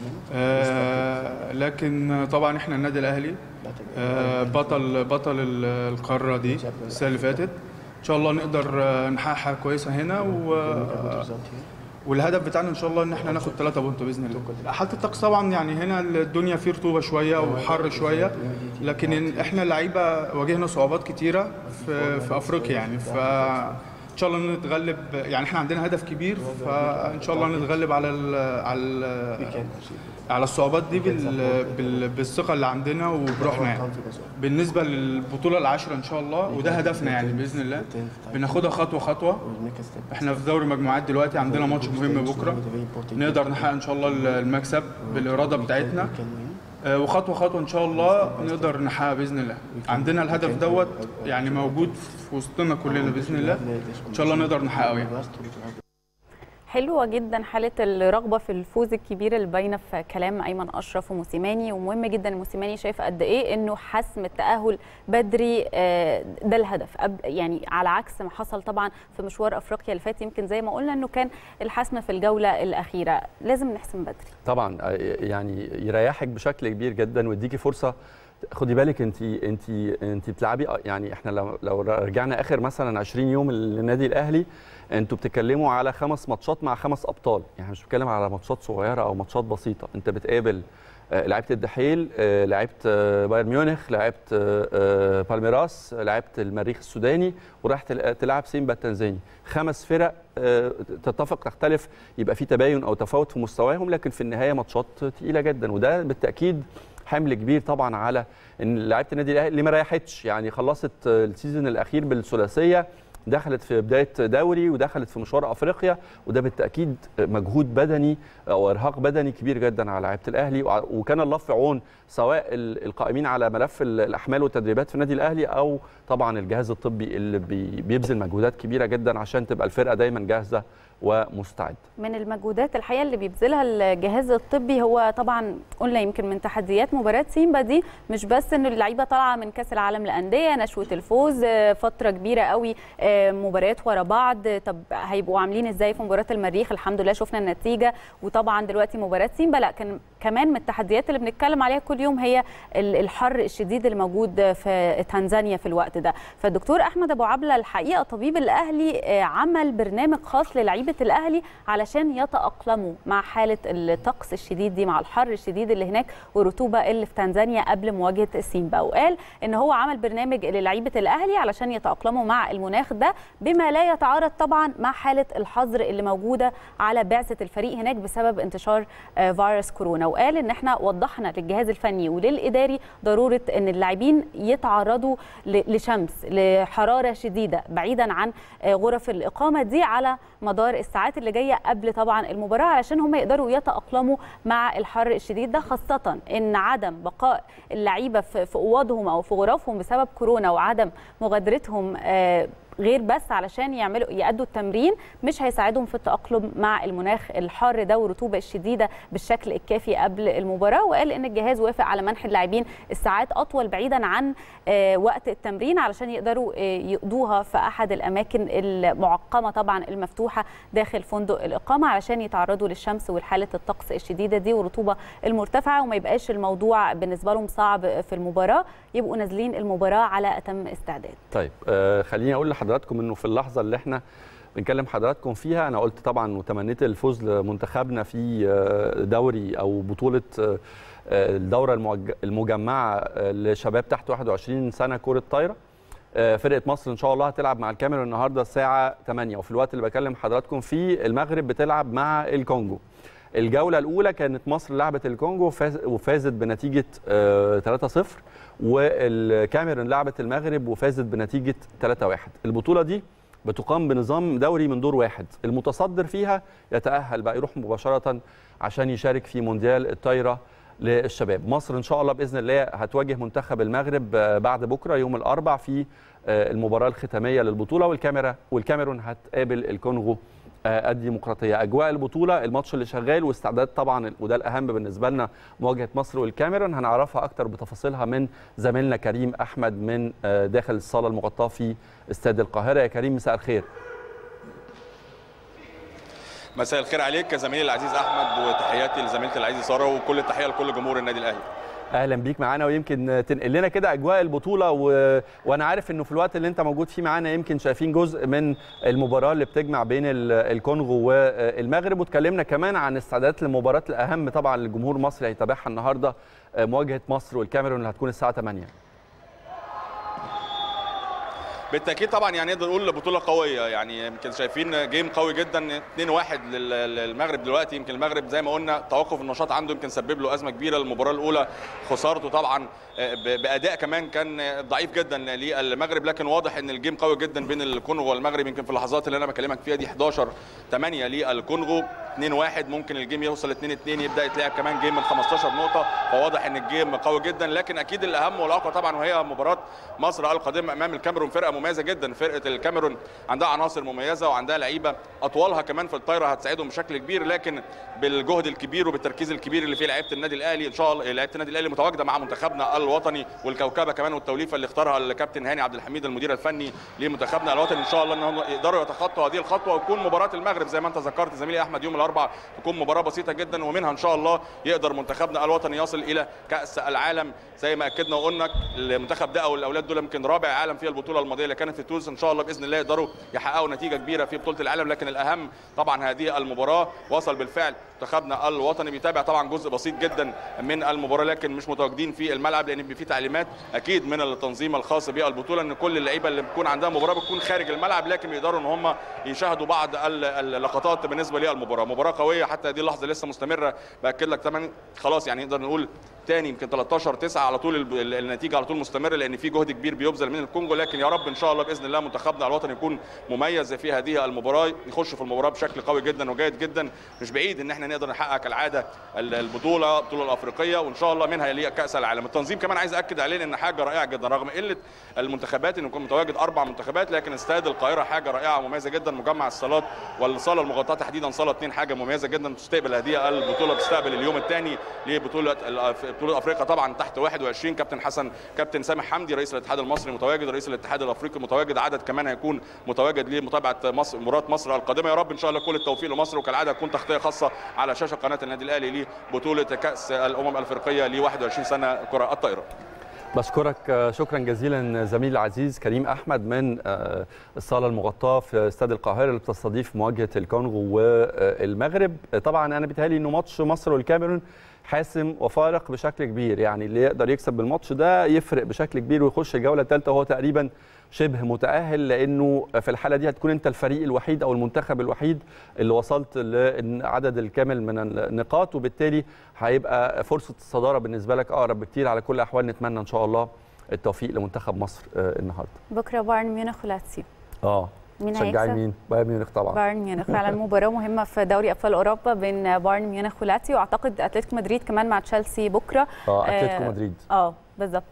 لكن طبعا احنا النادي الاهلي بطل القاره دي السنه اللي فاتت، ان شاء الله نقدر نحقق حاجه كويسه هنا، والهدف بتاعنا ان شاء الله ان احنا ناخد 3 بونت باذن الله. حاله الطقس طبعا يعني هنا الدنيا فيه رطوبه شويه وحر شويه، لكن احنا اللعيبه واجهنا صعوبات كتيره في افريقيا يعني، ان شاء الله نتغلب، يعني احنا عندنا هدف كبير، فان شاء الله نتغلب على الصعوبات دي بالثقه اللي عندنا وبروحنا يعني. بالنسبه للبطوله العاشره ان شاء الله، وده هدفنا يعني باذن الله، بناخدها خطوه خطوه. احنا في دوري مجموعات دلوقتي، عندنا ماتش مهم بكره، نقدر نحقق ان شاء الله المكسب بالاراده بتاعتنا، وخطوه خطوه ان شاء الله نقدر نحقق باذن الله. عندنا الهدف دوت يعني موجود في وسطنا كلنا باذن الله، ان شاء الله نقدر نحققه يعني. حلوه جدا حاله الرغبه في الفوز الكبير اللي باينه في كلام ايمن اشرف وموسيماني، ومهم جدا موسيماني شايف قد ايه انه حسم التاهل بدري ده الهدف، يعني على عكس ما حصل طبعا في مشوار افريقيا اللي فات، يمكن زي ما قلنا انه كان الحسم في الجوله الاخيره، لازم نحسم بدري. طبعا يعني يريحك بشكل كبير جدا ويديكي فرصه. خدي بالك انت بتلعبي، يعني احنا لو رجعنا اخر مثلا 20 يوم للنادي الاهلي، انتوا بتتكلموا على 5 ماتشات مع 5 ابطال، يعني مش بتتكلم على ماتشات صغيره او ماتشات بسيطه. انت بتقابل لعيبه الدحيل، لعيبه بايرن ميونخ، لعيبه بالميراس، لعيبه المريخ السوداني، وراح تلعب سيمبا التنزاني. 5 فرق تتفق تختلف، يبقى في تباين او تفاوت في مستواهم، لكن في النهايه ماتشات ثقيله جدا، وده بالتاكيد حمل كبير طبعا على ان لعيبه النادي الاهلي اللي ما ريحتش، يعني خلصت السيزون الاخير بالثلاثيه، دخلت في بدايه دوري ودخلت في مشوار افريقيا، وده بالتاكيد مجهود بدني او ارهاق بدني كبير جدا على لعيبه الاهلي، وكان الله في عون سواء القائمين على ملف الاحمال والتدريبات في النادي الاهلي او طبعا الجهاز الطبي اللي بيبذل مجهودات كبيره جدا عشان تبقى الفرقه دايما جاهزه ومستعد. من المجهودات الحقيقه اللي بيبذلها الجهاز الطبي هو طبعا قلنا يمكن من تحديات مباراه سيمبا دي مش بس ان اللعيبه طالعه من كاس العالم للانديه نشوه الفوز فتره كبيره قوي مباريات ورا بعض، طب هيبقوا عاملين ازاي في مباراه المريخ؟ الحمد لله شفنا النتيجه، وطبعا دلوقتي مباراه سيمبا، لا كان كمان من التحديات اللي بنتكلم عليها كل يوم هي الحر الشديد اللي موجود في تنزانيا في الوقت ده. فالدكتور احمد ابو عبله الحقيقه طبيب الاهلي عمل برنامج خاص للاعيبه الاهلي علشان يتاقلموا مع حاله الطقس الشديد دي، مع الحر الشديد اللي هناك والرطوبه اللي في تنزانيا قبل مواجهه سيمبا. وقال ان هو عمل برنامج للاعيبه الاهلي علشان يتاقلموا مع المناخ ده بما لا يتعارض طبعا مع حاله الحظر اللي موجوده على بعثه الفريق هناك بسبب انتشار فيروس كورونا. وقال ان احنا وضحنا للجهاز الفني وللاداري ضروره ان اللاعبين يتعرضوا لشمس، لحراره شديده بعيدا عن غرف الاقامه دي على مدار الساعات اللي جايه قبل طبعا المباراه، علشان هم يقدروا يتاقلموا مع الحر الشديد ده، خاصه ان عدم بقاء اللعيبه في اوضهم او في غرفهم بسبب كورونا وعدم مغادرتهم غير بس علشان يأدوا التمرين مش هيساعدهم في التأقلم مع المناخ الحار ده والرطوبة الشديدة بالشكل الكافي قبل المباراة. وقال ان الجهاز وافق على منح اللاعبين الساعات اطول بعيدا عن وقت التمرين علشان يقدروا يقضوها في احد الاماكن المعقمة طبعا المفتوحة داخل فندق الاقامة علشان يتعرضوا للشمس وحالة الطقس الشديدة دي والرطوبة المرتفعة، وما يبقاش الموضوع بالنسبة لهم صعب في المباراة، يبقوا نازلين المباراة على اتم استعداد. طيب خليني اقول لحضراتكم انه في اللحظه اللي احنا بنكلم حضراتكم فيها انا قلت طبعا وتمنيت الفوز لمنتخبنا في دوري او بطوله الدوره المجمعه لشباب تحت 21 سنه كره طايره. فرقه مصر ان شاء الله هتلعب مع الكاميرون النهارده الساعه 8، وفي الوقت اللي بكلم حضراتكم فيه المغرب بتلعب مع الكونغو. الجوله الاولى كانت مصر لعبت الكونغو وفازت بنتيجه 3-0، والكاميرون لعبت المغرب وفازت بنتيجه 3-1. البطوله دي بتقام بنظام دوري من دور واحد، المتصدر فيها يتأهل بقى يروح مباشرة عشان يشارك في مونديال الطايرة للشباب. مصر إن شاء الله بإذن الله هتواجه منتخب المغرب بعد بكرة يوم الأربع في المباراة الختامية للبطولة، والكاميرون هتقابل الكونغو الديمقراطية. أجواء البطولة الماتش اللي شغال واستعداد طبعا، وده الأهم بالنسبة لنا، مواجهة مصر والكاميرون هنعرفها أكتر بتفاصيلها من زميلنا كريم أحمد من داخل الصالة المغطاة في استاد القاهرة. يا كريم مساء الخير. مساء الخير عليك زميلي العزيز أحمد، وتحياتي لزميلتي العزيزة سارة، وكل التحية لكل جمهور النادي الأهلي. اهلا بيك معانا، ويمكن تنقل لنا كده اجواء البطوله وانا عارف انه في الوقت اللي انت موجود فيه معانا يمكن شايفين جزء من المباراه اللي بتجمع بين الكونغو والمغرب، واتكلمنا كمان عن استعدادات للمباراه الاهم طبعا للجمهور المصري هيتابعها النهارده، مواجهه مصر والكاميرون اللي هتكون الساعه 8. بالتاكيد طبعا يعني نقدر نقول بطوله قويه، يعني يمكن شايفين جيم قوي جدا 2-1 للمغرب دلوقتي. يمكن المغرب زي ما قلنا توقف النشاط عنده يمكن سبب له ازمه كبيره. المباراه الاولى خسارته طبعا باداء كمان كان ضعيف جدا للمغرب، لكن واضح ان الجيم قوي جدا بين الكونغو والمغرب. يمكن في اللحظات اللي انا بكلمك فيها دي 11-8 للكونغو، 2-1 ممكن الجيم يوصل 2-2 يبدا يتلعب كمان جيم من 15 نقطه، فواضح ان الجيم قوي جدا. لكن اكيد الاهم والاقوى طبعا وهي مباراه مصر القادمه امام الكاميرون. فرقه مميزه جدا، فرقه الكاميرون عندها عناصر مميزه وعندها لعيبه اطوالها كمان في الطايره هتساعدهم بشكل كبير، لكن بالجهد الكبير وبالتركيز الكبير اللي فيه لعيبه النادي الاهلي ان شاء الله. لعيبه النادي الاهلي متواجده مع منتخبنا الوطني، والكوكبه كمان والتوليفه اللي اختارها الكابتن هاني عبد الحميد المدير الفني لمنتخبنا الوطني ان شاء الله انهم يقدروا يتخطوا هذه الخطوه، ويكون مباراه المغرب زي ما انت ذكرت زميلي احمد يوم الاربعاء تكون مباراه بسيطه جدا، ومنها ان شاء الله يقدر منتخبنا الوطني يصل الى كاس العالم زي ما اكدنا وقلنا. المنتخب ده او الاولاد دول يمكن رابع عالم في البطوله الماضيه اللي كانت في تونس، ان شاء الله باذن الله يقدروا يحققوا نتيجه كبيره في بطوله العالم. لكن الاهم طبعا هذه المباراه وصل بالفعل منتخبنا الوطني بيتابع طبعا جزء بسيط جدا من المباراه، لكن مش متواجدين في الملعب لان في تعليمات اكيد من التنظيم الخاص بالبطوله ان كل اللعيبه اللي بتكون عندها مباراه بتكون خارج الملعب، لكن بيقدروا ان هم يشاهدوا بعض اللقطات بالنسبه للمباراه. مباراه قويه حتى هذه اللحظه لسه مستمره، باكد لك طبعا خلاص يعني نقدر نقول تاني يمكن 13-9 على طول النتيجه على طول مستمره، لان في جهد كبير بيبذل من الكونغو. لكن يا رب ان شاء الله باذن الله منتخبنا الوطني يكون مميز في هذه المباراه، يخش في المباراه بشكل قوي جدا وجيد جدا. مش بعيد ان احنا نقدر نحقق كالعاده البطوله الافريقيه، وان شاء الله منها يليق كاس العالم. التنظيم كمان عايز اكد عليه ان حاجه رائعه جدا رغم قله المنتخبات ان يكون متواجد 4 منتخبات، لكن استاد القاهره حاجه رائعه ومميزه جدا. مجمع الصالات والصاله المغطاه تحديدا صاله 2 حاجه مميزه جدا تستقبل هذه البطوله، تستقبل اليوم الثاني لبطوله بطوله افريقيا طبعا تحت 21. كابتن حسن، كابتن سامح حمدي رئيس الاتحاد المصري متواجد، رئيس الاتحاد الافريقي متواجد، عدد كمان هيكون متواجد لمتابعه مباراه مصر القادمه. يا رب ان شاء الله كل التوفيق لمصر، وكالعاده تكون تغطيه خاصه على شاشه قناه النادي الاهلي لبطوله كاس الامم الافريقيه ل 21 سنه كره الطائره. بشكرك شكرا جزيلا زميلي العزيز كريم احمد من الصاله المغطاه في استاد القاهره اللي بتستضيف مواجهه الكونغو والمغرب. طبعا انا بيتهيألي انه ماتش مصر والكاميرون حاسم وفارق بشكل كبير، يعني اللي يقدر يكسب بالماتش ده يفرق بشكل كبير ويخش الجوله الثالثه وهو تقريبا شبه متأهل، لأنه في الحالة دي هتكون أنت الفريق الوحيد أو المنتخب الوحيد اللي وصلت للعدد الكامل من النقاط، وبالتالي هيبقى فرصة الصدارة بالنسبة لك أقرب بكتير. على كل الأحوال نتمنى إن شاء الله التوفيق لمنتخب مصر النهارده. بكرة بايرن ميونخ ولاتسيو. مين شجعي هيكسب؟ مين؟ بايرن ميونخ طبعا. بايرن ميونخ فعلا مباراة مهمة في دوري أبطال أوروبا بين بايرن ميونخ ولاتسيو، وأعتقد أتلتيكو مدريد كمان مع تشيلسي بكرة. أتلتيكو مدريد. بالظبط.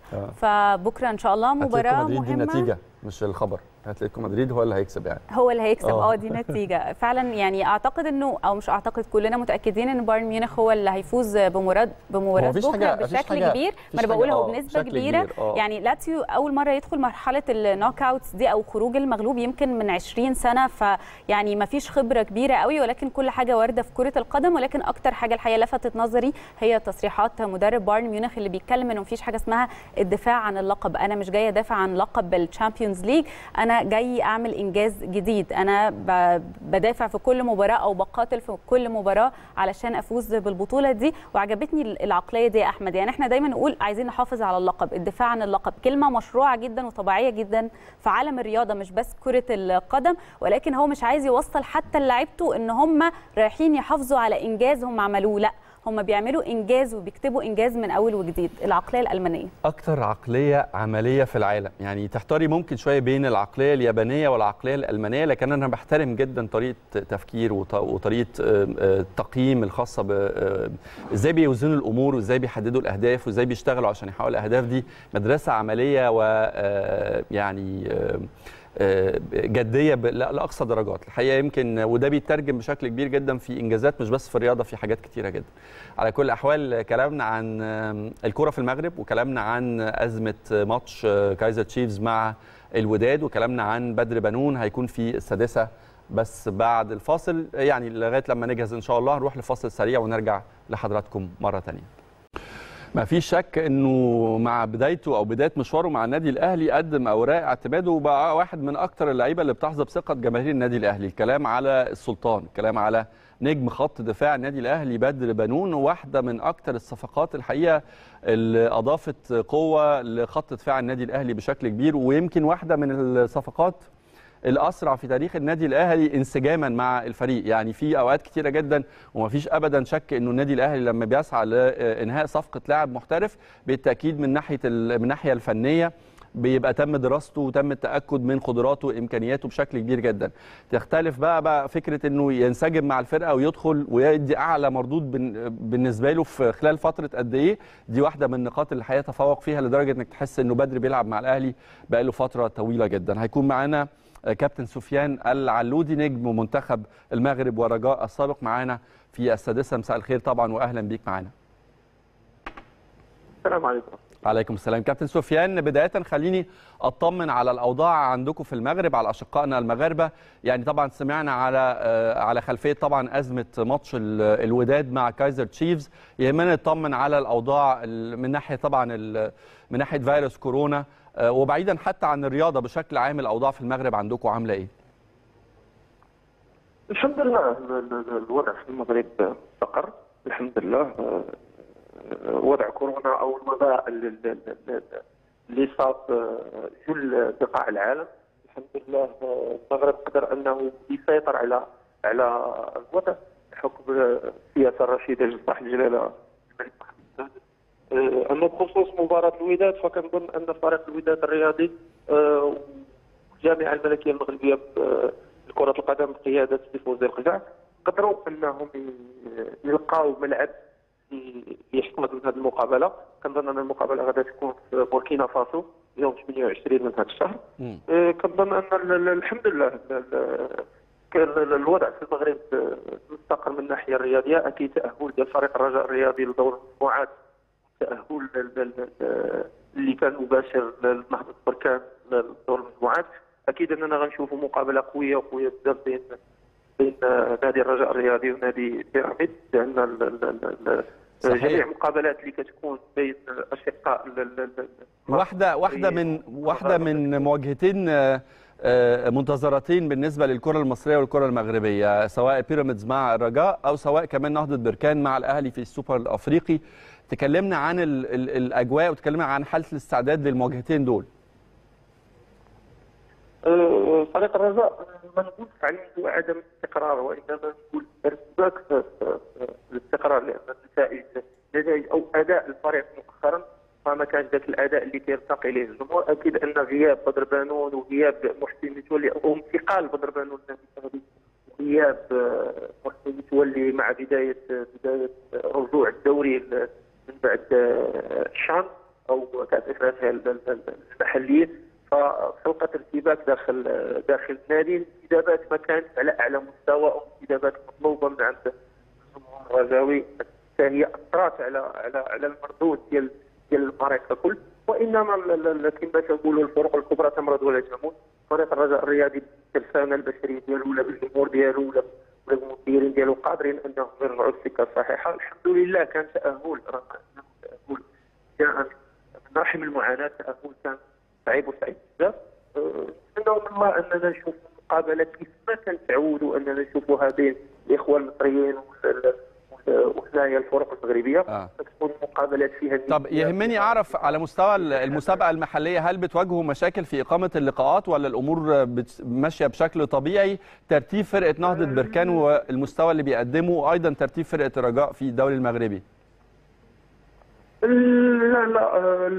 فبكرة إن شاء الله مباراة مهمة. أتلتيكو مدريد دي نتيجة مش الخبر، أتلتيكو مدريد هو اللي هيكسب، يعني هو اللي هيكسب. دي نتيجة فعلا، يعني أعتقد إنه أو مش أعتقد، كلنا متأكدين إن بايرن ميونخ هو اللي هيفوز بمباراة بكرة بشكل كبير. ما أنا بقول هو بنسبة كبيرة. يعني لاتسيو أول مرة يدخل مرحلة النوك أوتس دي أو خروج المغلوب يمكن من 20 سنة، فيعني ما فيش خبرة كبيرة قوي، ولكن كل حاجة واردة في كرة القدم. ولكن أكتر حاجة الحقيقة لفتت نظري هي تصريحات مدرب بايرن ميونخ اللي بيتكلم إنه مفيش حاجة اسمها الدفاع عن اللقب. أنا مش جاي أدافع عن لقب الشامبيونز ليج، أنا جاي أعمل إنجاز جديد. أنا بدافع في كل مباراة أو بقاتل في كل مباراة علشان أفوز بالبطولة دي. وعجبتني العقلية دي يا أحمد. يعني إحنا دايما نقول عايزين نحافظ على اللقب، الدفاع عن اللقب كلمة مشروعة جدا وطبيعية جدا في عالم الرياضة، مش بس كرة القدم. ولكن هو مش عايز يوصل حتى لعيبته إن هم رايحين يحافظوا على إنجاز هم عملوه، لا، هم بيعملوا إنجاز وبيكتبوا إنجاز من أول وجديد. العقلية الألمانية أكتر عقلية عملية في العالم، يعني تحتاري ممكن شوية بين العقلية اليابانية والعقلية الألمانية، لكن أنا بحترم جدا طريقة تفكير وطريقة التقييم الخاصة إزاي بيوزنوا الأمور وإزاي بيحددوا الأهداف وإزاي بيشتغلوا عشان يحققوا الأهداف دي. مدرسة عملية ويعني جديه لاقصى درجات الحقيقه، يمكن وده بيترجم بشكل كبير جدا في انجازات مش بس في الرياضه، في حاجات كتيره جدا. على كل الاحوال كلامنا عن الكره في المغرب، وكلامنا عن ازمه ماتش كايزر تشيفز مع الوداد، وكلامنا عن بدر بنون هيكون في السادسه بس بعد الفاصل، يعني لغايه لما نجهز ان شاء الله هنروح لفاصل سريع ونرجع لحضراتكم مره ثانيه. ما فيش شك انه مع بدايته او بدايه مشواره مع النادي الاهلي قدم اوراق اعتماده وبقى واحد من اكثر اللعيبه اللي بتحظى بثقه جماهير النادي الاهلي. الكلام على السلطان، الكلام على نجم خط دفاع النادي الاهلي بدر بنون، واحده من اكثر الصفقات الحقيقه اللي اضافت قوه لخط دفاع النادي الاهلي بشكل كبير، ويمكن واحده من الصفقات الاسرع في تاريخ النادي الاهلي انسجاما مع الفريق. يعني في اوقات كتيره جدا ومفيش ابدا شك انه النادي الاهلي لما بيسعى لانهاء صفقه لاعب محترف بالتاكيد من الناحيه الفنيه بيبقى تم دراسته وتم التاكد من قدراته وامكانياته بشكل كبير جدا. تختلف بقى فكره انه ينسجم مع الفرقه ويدخل ويدي اعلى مردود بالنسبه له في خلال فتره قد ايه. دي واحده من النقاط اللي الحقيقه تفوق فيها لدرجه انك تحس انه بدر بيلعب مع الاهلي بقى له فتره طويله جدا. هيكون معانا كابتن سفيان العلودي نجم منتخب المغرب ورجاء السابق معانا في السادسه. مساء الخير طبعا واهلا بيك معانا. السلام عليكم. وعليكم السلام. كابتن سفيان، بدايه خليني اطمن على الاوضاع عندكم في المغرب، على اشقائنا المغاربه. يعني طبعا سمعنا على خلفيه طبعا ازمه ماتش الوداد مع كايزر تشيفز، يهمنا نطمن على الاوضاع من ناحيه طبعا من ناحيه فيروس كورونا، وبعيدا حتى عن الرياضه بشكل عام. الاوضاع في المغرب عندكم عامله ايه؟ الحمد لله الوضع في المغرب استقر الحمد لله. وضع كورونا او الوباء اللي صاب كل بقاع العالم الحمد لله المغرب قدر انه يسيطر على الوضع بحكم السياسه الرشيده لصاحب الجلاله الملك محمد السادس. اما بخصوص مباراه الوداد فكنظن ان فريق الوداد الرياضي والجامعه الملكيه المغربيه لكره القدم بقياده فوزي القزع قدروا انهم يلقاو ملعب يحتضن من هذه المقابله. كنظن ان المقابله غادي تكون في بوركينا فاسو يوم 28 من هذا الشهر. كنظن ان الحمد لله الوضع في المغرب مستقر من الناحيه الرياضيه. اكيد تاهل ديال فريق الرجاء الرياضي لدور المجموعات التاهل اللي كان مباشر لنهضه بركان لدور المجموعات. اكيد اننا غنشوفوا مقابله قويه بزاف بين نادي الرجاء الرياضي ونادي بيراميدز، لان جميع المقابلات اللي كتكون بين اشقاء واحده من مواجهتين منتظرتين بالنسبه للكره المصريه والكره المغربيه، سواء بيراميدز مع الرجاء او سواء كمان نهضه بركان مع الاهلي في السوبر الافريقي. تكلمنا عن الاجواء وتكلمنا عن حاله الاستعداد للمواجهتين دول. فريق الرجاء ما نقولش عليه عدم استقرار، وانما نقول ارتباك في الاستقرار، لان النتائج او اداء الفريق مؤخرا ما كانش ذاك الاداء اللي كيرتقي اليه الجمهور. اكيد ان غياب بدر بانون وغياب محسن متولي او انتقال بدر بانون وغياب محسن متولي مع بدايه رجوع الدوري من بعد الشان او كاس افريقيا المحليه، فخلقت ارتباك داخل النادي. الانتدابات ما كانت على اعلى مستوى او انتدابات مطلوبه من عند الجمهور الرجاوي، هي اثرت على المردود ديال الفريق ككل. وانما كما تنقولوا الفرق الكبرى تمرض ولا تموت. فريق الرجاء الرياضي بالترسانه البشريه ديالو ولا بالجمهور ديالو ولا بالمديرين ديالو قادرين انهم يرجعوا السكه الصحيحه. الحمد لله كان تاهل جاء من رحم المعاناه، تاهل كان صعيب وصعيب بزاف. نتمنوا من الله اننا نشوفوا مقابلات كيف ما كنتعودوا اننا نشوفوها بين الاخوه المصريين وحنايا الفرق المغربيه، تكون مقابلات فيها. طب يهمني اعرف على مستوى المسابقه المحليه، هل بتواجهوا مشاكل في اقامه اللقاءات ولا الامور ماشيه بشكل طبيعي؟ ترتيب فرقه نهضه بركان والمستوى اللي بيقدمه، وايضا ترتيب فرقه الرجاء في الدوري المغربي. لا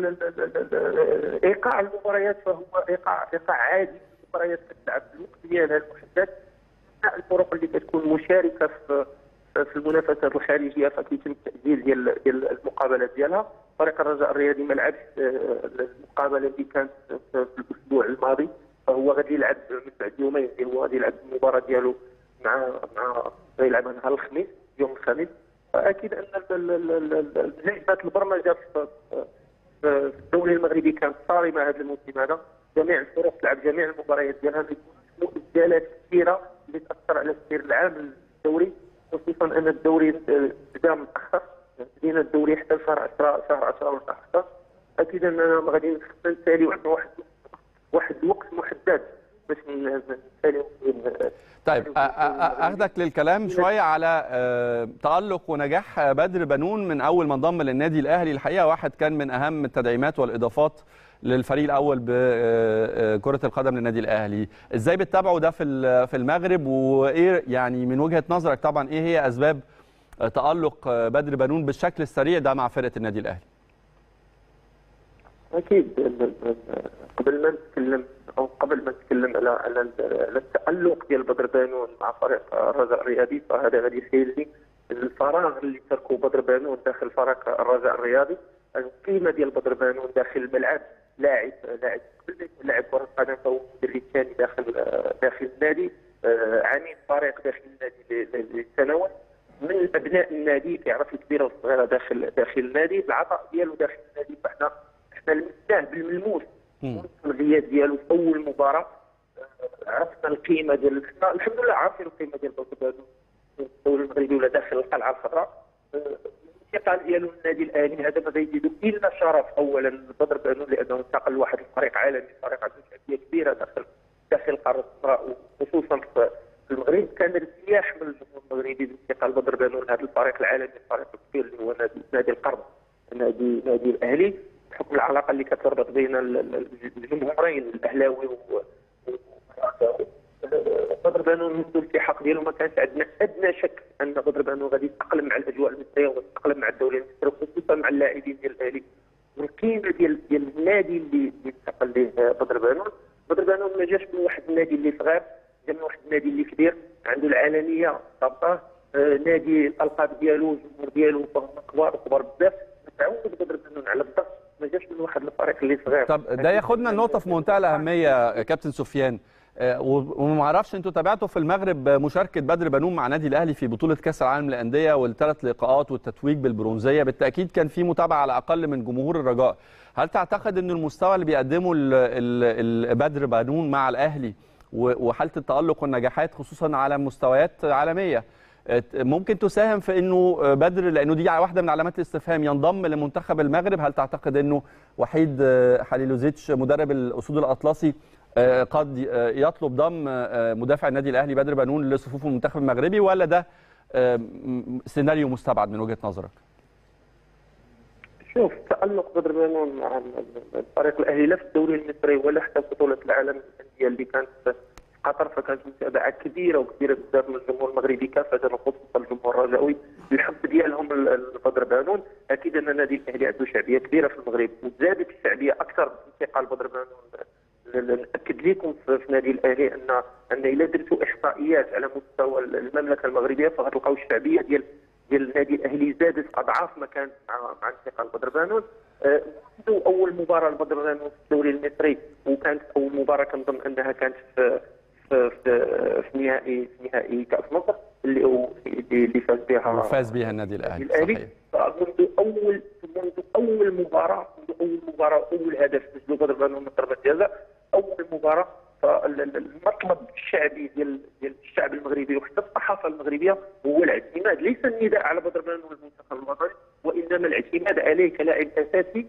ايقاع المباريات فهو ايقاع عادي. المباريات كتلعب في الوقت ديالها المحدد. الفرق اللي كتكون مشاركه في المنافسات الخارجيه فكيتم التاجيل ديال المقابلات ديالها. فريق الرجاء الرياضي ما لعبش المقابله اللي كانت في الاسبوع الماضي، فهو غادي يلعب من بعد يومين. هو غادي يلعب المباراه ديالو مع غيلعبها نهار الخميس، يوم الخميس. فاكيد ان لجنه البرمجه في الدوري المغربي كانت صارمه هذا الموسم هذا. جميع الفرق تلعب جميع المباريات ديالها، ما يكونش مؤجلات كثيره اللي تاثر على السير العام للدوري، خصوصا ان الدوري بدا متاخر. بدينا الدوري حتى شهر 10 ولا 11. اكيد اننا غادي نساليو عندنا واحد الوقت محدد باش نساليو. طيب اخذك للكلام شويه على تألق ونجاح بدر بانون من اول ما انضم للنادي الاهلي. الحقيقه واحد كان من اهم التدعيمات والاضافات للفريق الاول بكره القدم للنادي الاهلي. ازاي بتتابعوا ده في المغرب، وايه يعني من وجهه نظرك طبعا ايه هي اسباب تألق بدر بانون بالشكل السريع ده مع فرقه النادي الاهلي؟ اكيد قبل ما نتكلم على التألق ديال بدر بانون مع فريق الرجاء الرياضي، فهذا غادي يخيل لي الفراغ اللي تركه بدر بانون داخل فريق الرجاء الرياضي، القيمه ديال بدر بانون داخل الملعب. لاعب كره قدم، فهو المدرب الثاني داخل النادي، عميد فريق داخل النادي لسنوات، من ابناء النادي كيعرف الكبيره والصغيره داخل النادي. العطاء ديالو داخل النادي فاحنا لمسناه بالملموس. الغياب ديالو في اول مباراه عرفنا القيمه ديال الحمد لله عارفين القيمه ديال بدر بانون في الدوري المغربي ولا داخل القلعه الخضراء. الانتقال ديالو للنادي الاهلي هذا ما غيزيدو الا شرف اولا بدر بانون، لانه انتقل لواحد الفريق عالمي، فريق عنده شعبيه كبيره داخل القاره الخضراء وخصوصا في المغرب. كان ارتياح من الجمهور المغربي بانتقال بدر بانون لهذا الفريق العالمي، الفريق الكبير اللي هو نادي القرن، نادي الاهلي، بحكم العلاقه اللي كتربط بين الجمهورين الاهلاوي بدر بانون. منذ الالتحاق ديالو ما كانش عندنا ادنى شك ان بدر بانون غادي يتاقلم مع الاجواء المصريه ويتاقلم مع الدوري المصري، خصوصا مع اللاعبين ديال الاهلي والقيمه ديال النادي اللي انتقل ليه بدر بانون. بدر بانون ما جاش من واحد النادي اللي صغير، جا من واحد النادي اللي كبير، عنده العالميه طابطاه، نادي الالقاب ديالو الجمهور ديالو كبار بزاف. تعود بدر بانون على الضغط، ما جاش من واحد الفريق اللي صغير. طب ده ياخذنا النقطه في منتهى الاهميه كابتن سفيان. وما اعرفش انتوا تابعتوا في المغرب مشاركه بدر بنون مع نادي الاهلي في بطوله كاس العالم للانديه والثلاث لقاءات والتتويج بالبرونزيه، بالتاكيد كان في متابعه على الاقل من جمهور الرجاء. هل تعتقد ان المستوى اللي بيقدمه بدر بنون مع الاهلي وحاله التالق والنجاحات خصوصا على مستويات عالميه ممكن تساهم في انه بدر، لانه دي واحده من علامات الاستفهام، ينضم لمنتخب المغرب؟ هل تعتقد انه وحيد حليلوزيتش مدرب الاسود الاطلسي قد يطلب ضم مدافع النادي الاهلي بدر بنون لصفوف المنتخب المغربي، ولا ده سيناريو مستبعد من وجهه نظرك؟ شوف، تألق بدر بنون مع الفريق الاهلي لا في الدوري المصري ولا حتى في بطوله العالم للانديه اللي كانت في قطر، فكانت متابعه كبيره بزاف من الجمهور المغربي كافه وخصوصا الجمهور الرجاوي. الحب ديالهم لبدر بنون، اكيد ان النادي الاهلي عنده شعبيه كبيره في المغرب، وزادت الشعبيه اكثر بانتقال بدر بنون. ناكد لكم في نادي الاهلي ان الا درتوا احصائيات على مستوى المملكه المغربيه فغتلقاو الشعبيه ديال النادي الاهلي زادت اضعاف ما كانت مع انتقال بدر بنون. منذ اول مباراه لبدر بنون في الدوري المصري، وكانت اول مباراه كنظن انها كانت في نهائي كاس مصر اللي فاز بها النادي الاهلي. صحيح. منذ اول مباراه اول هدف سجلوا بدر بنون من ضربه جزاء اول مباراه. فالمطلب الشعبي ديال الشعب المغربي وحتى الصحافه المغربيه هو الاعتماد، ليس النداء على بدر بنون والمنتخب الوطني، وانما الاعتماد عليه كلاعب اساسي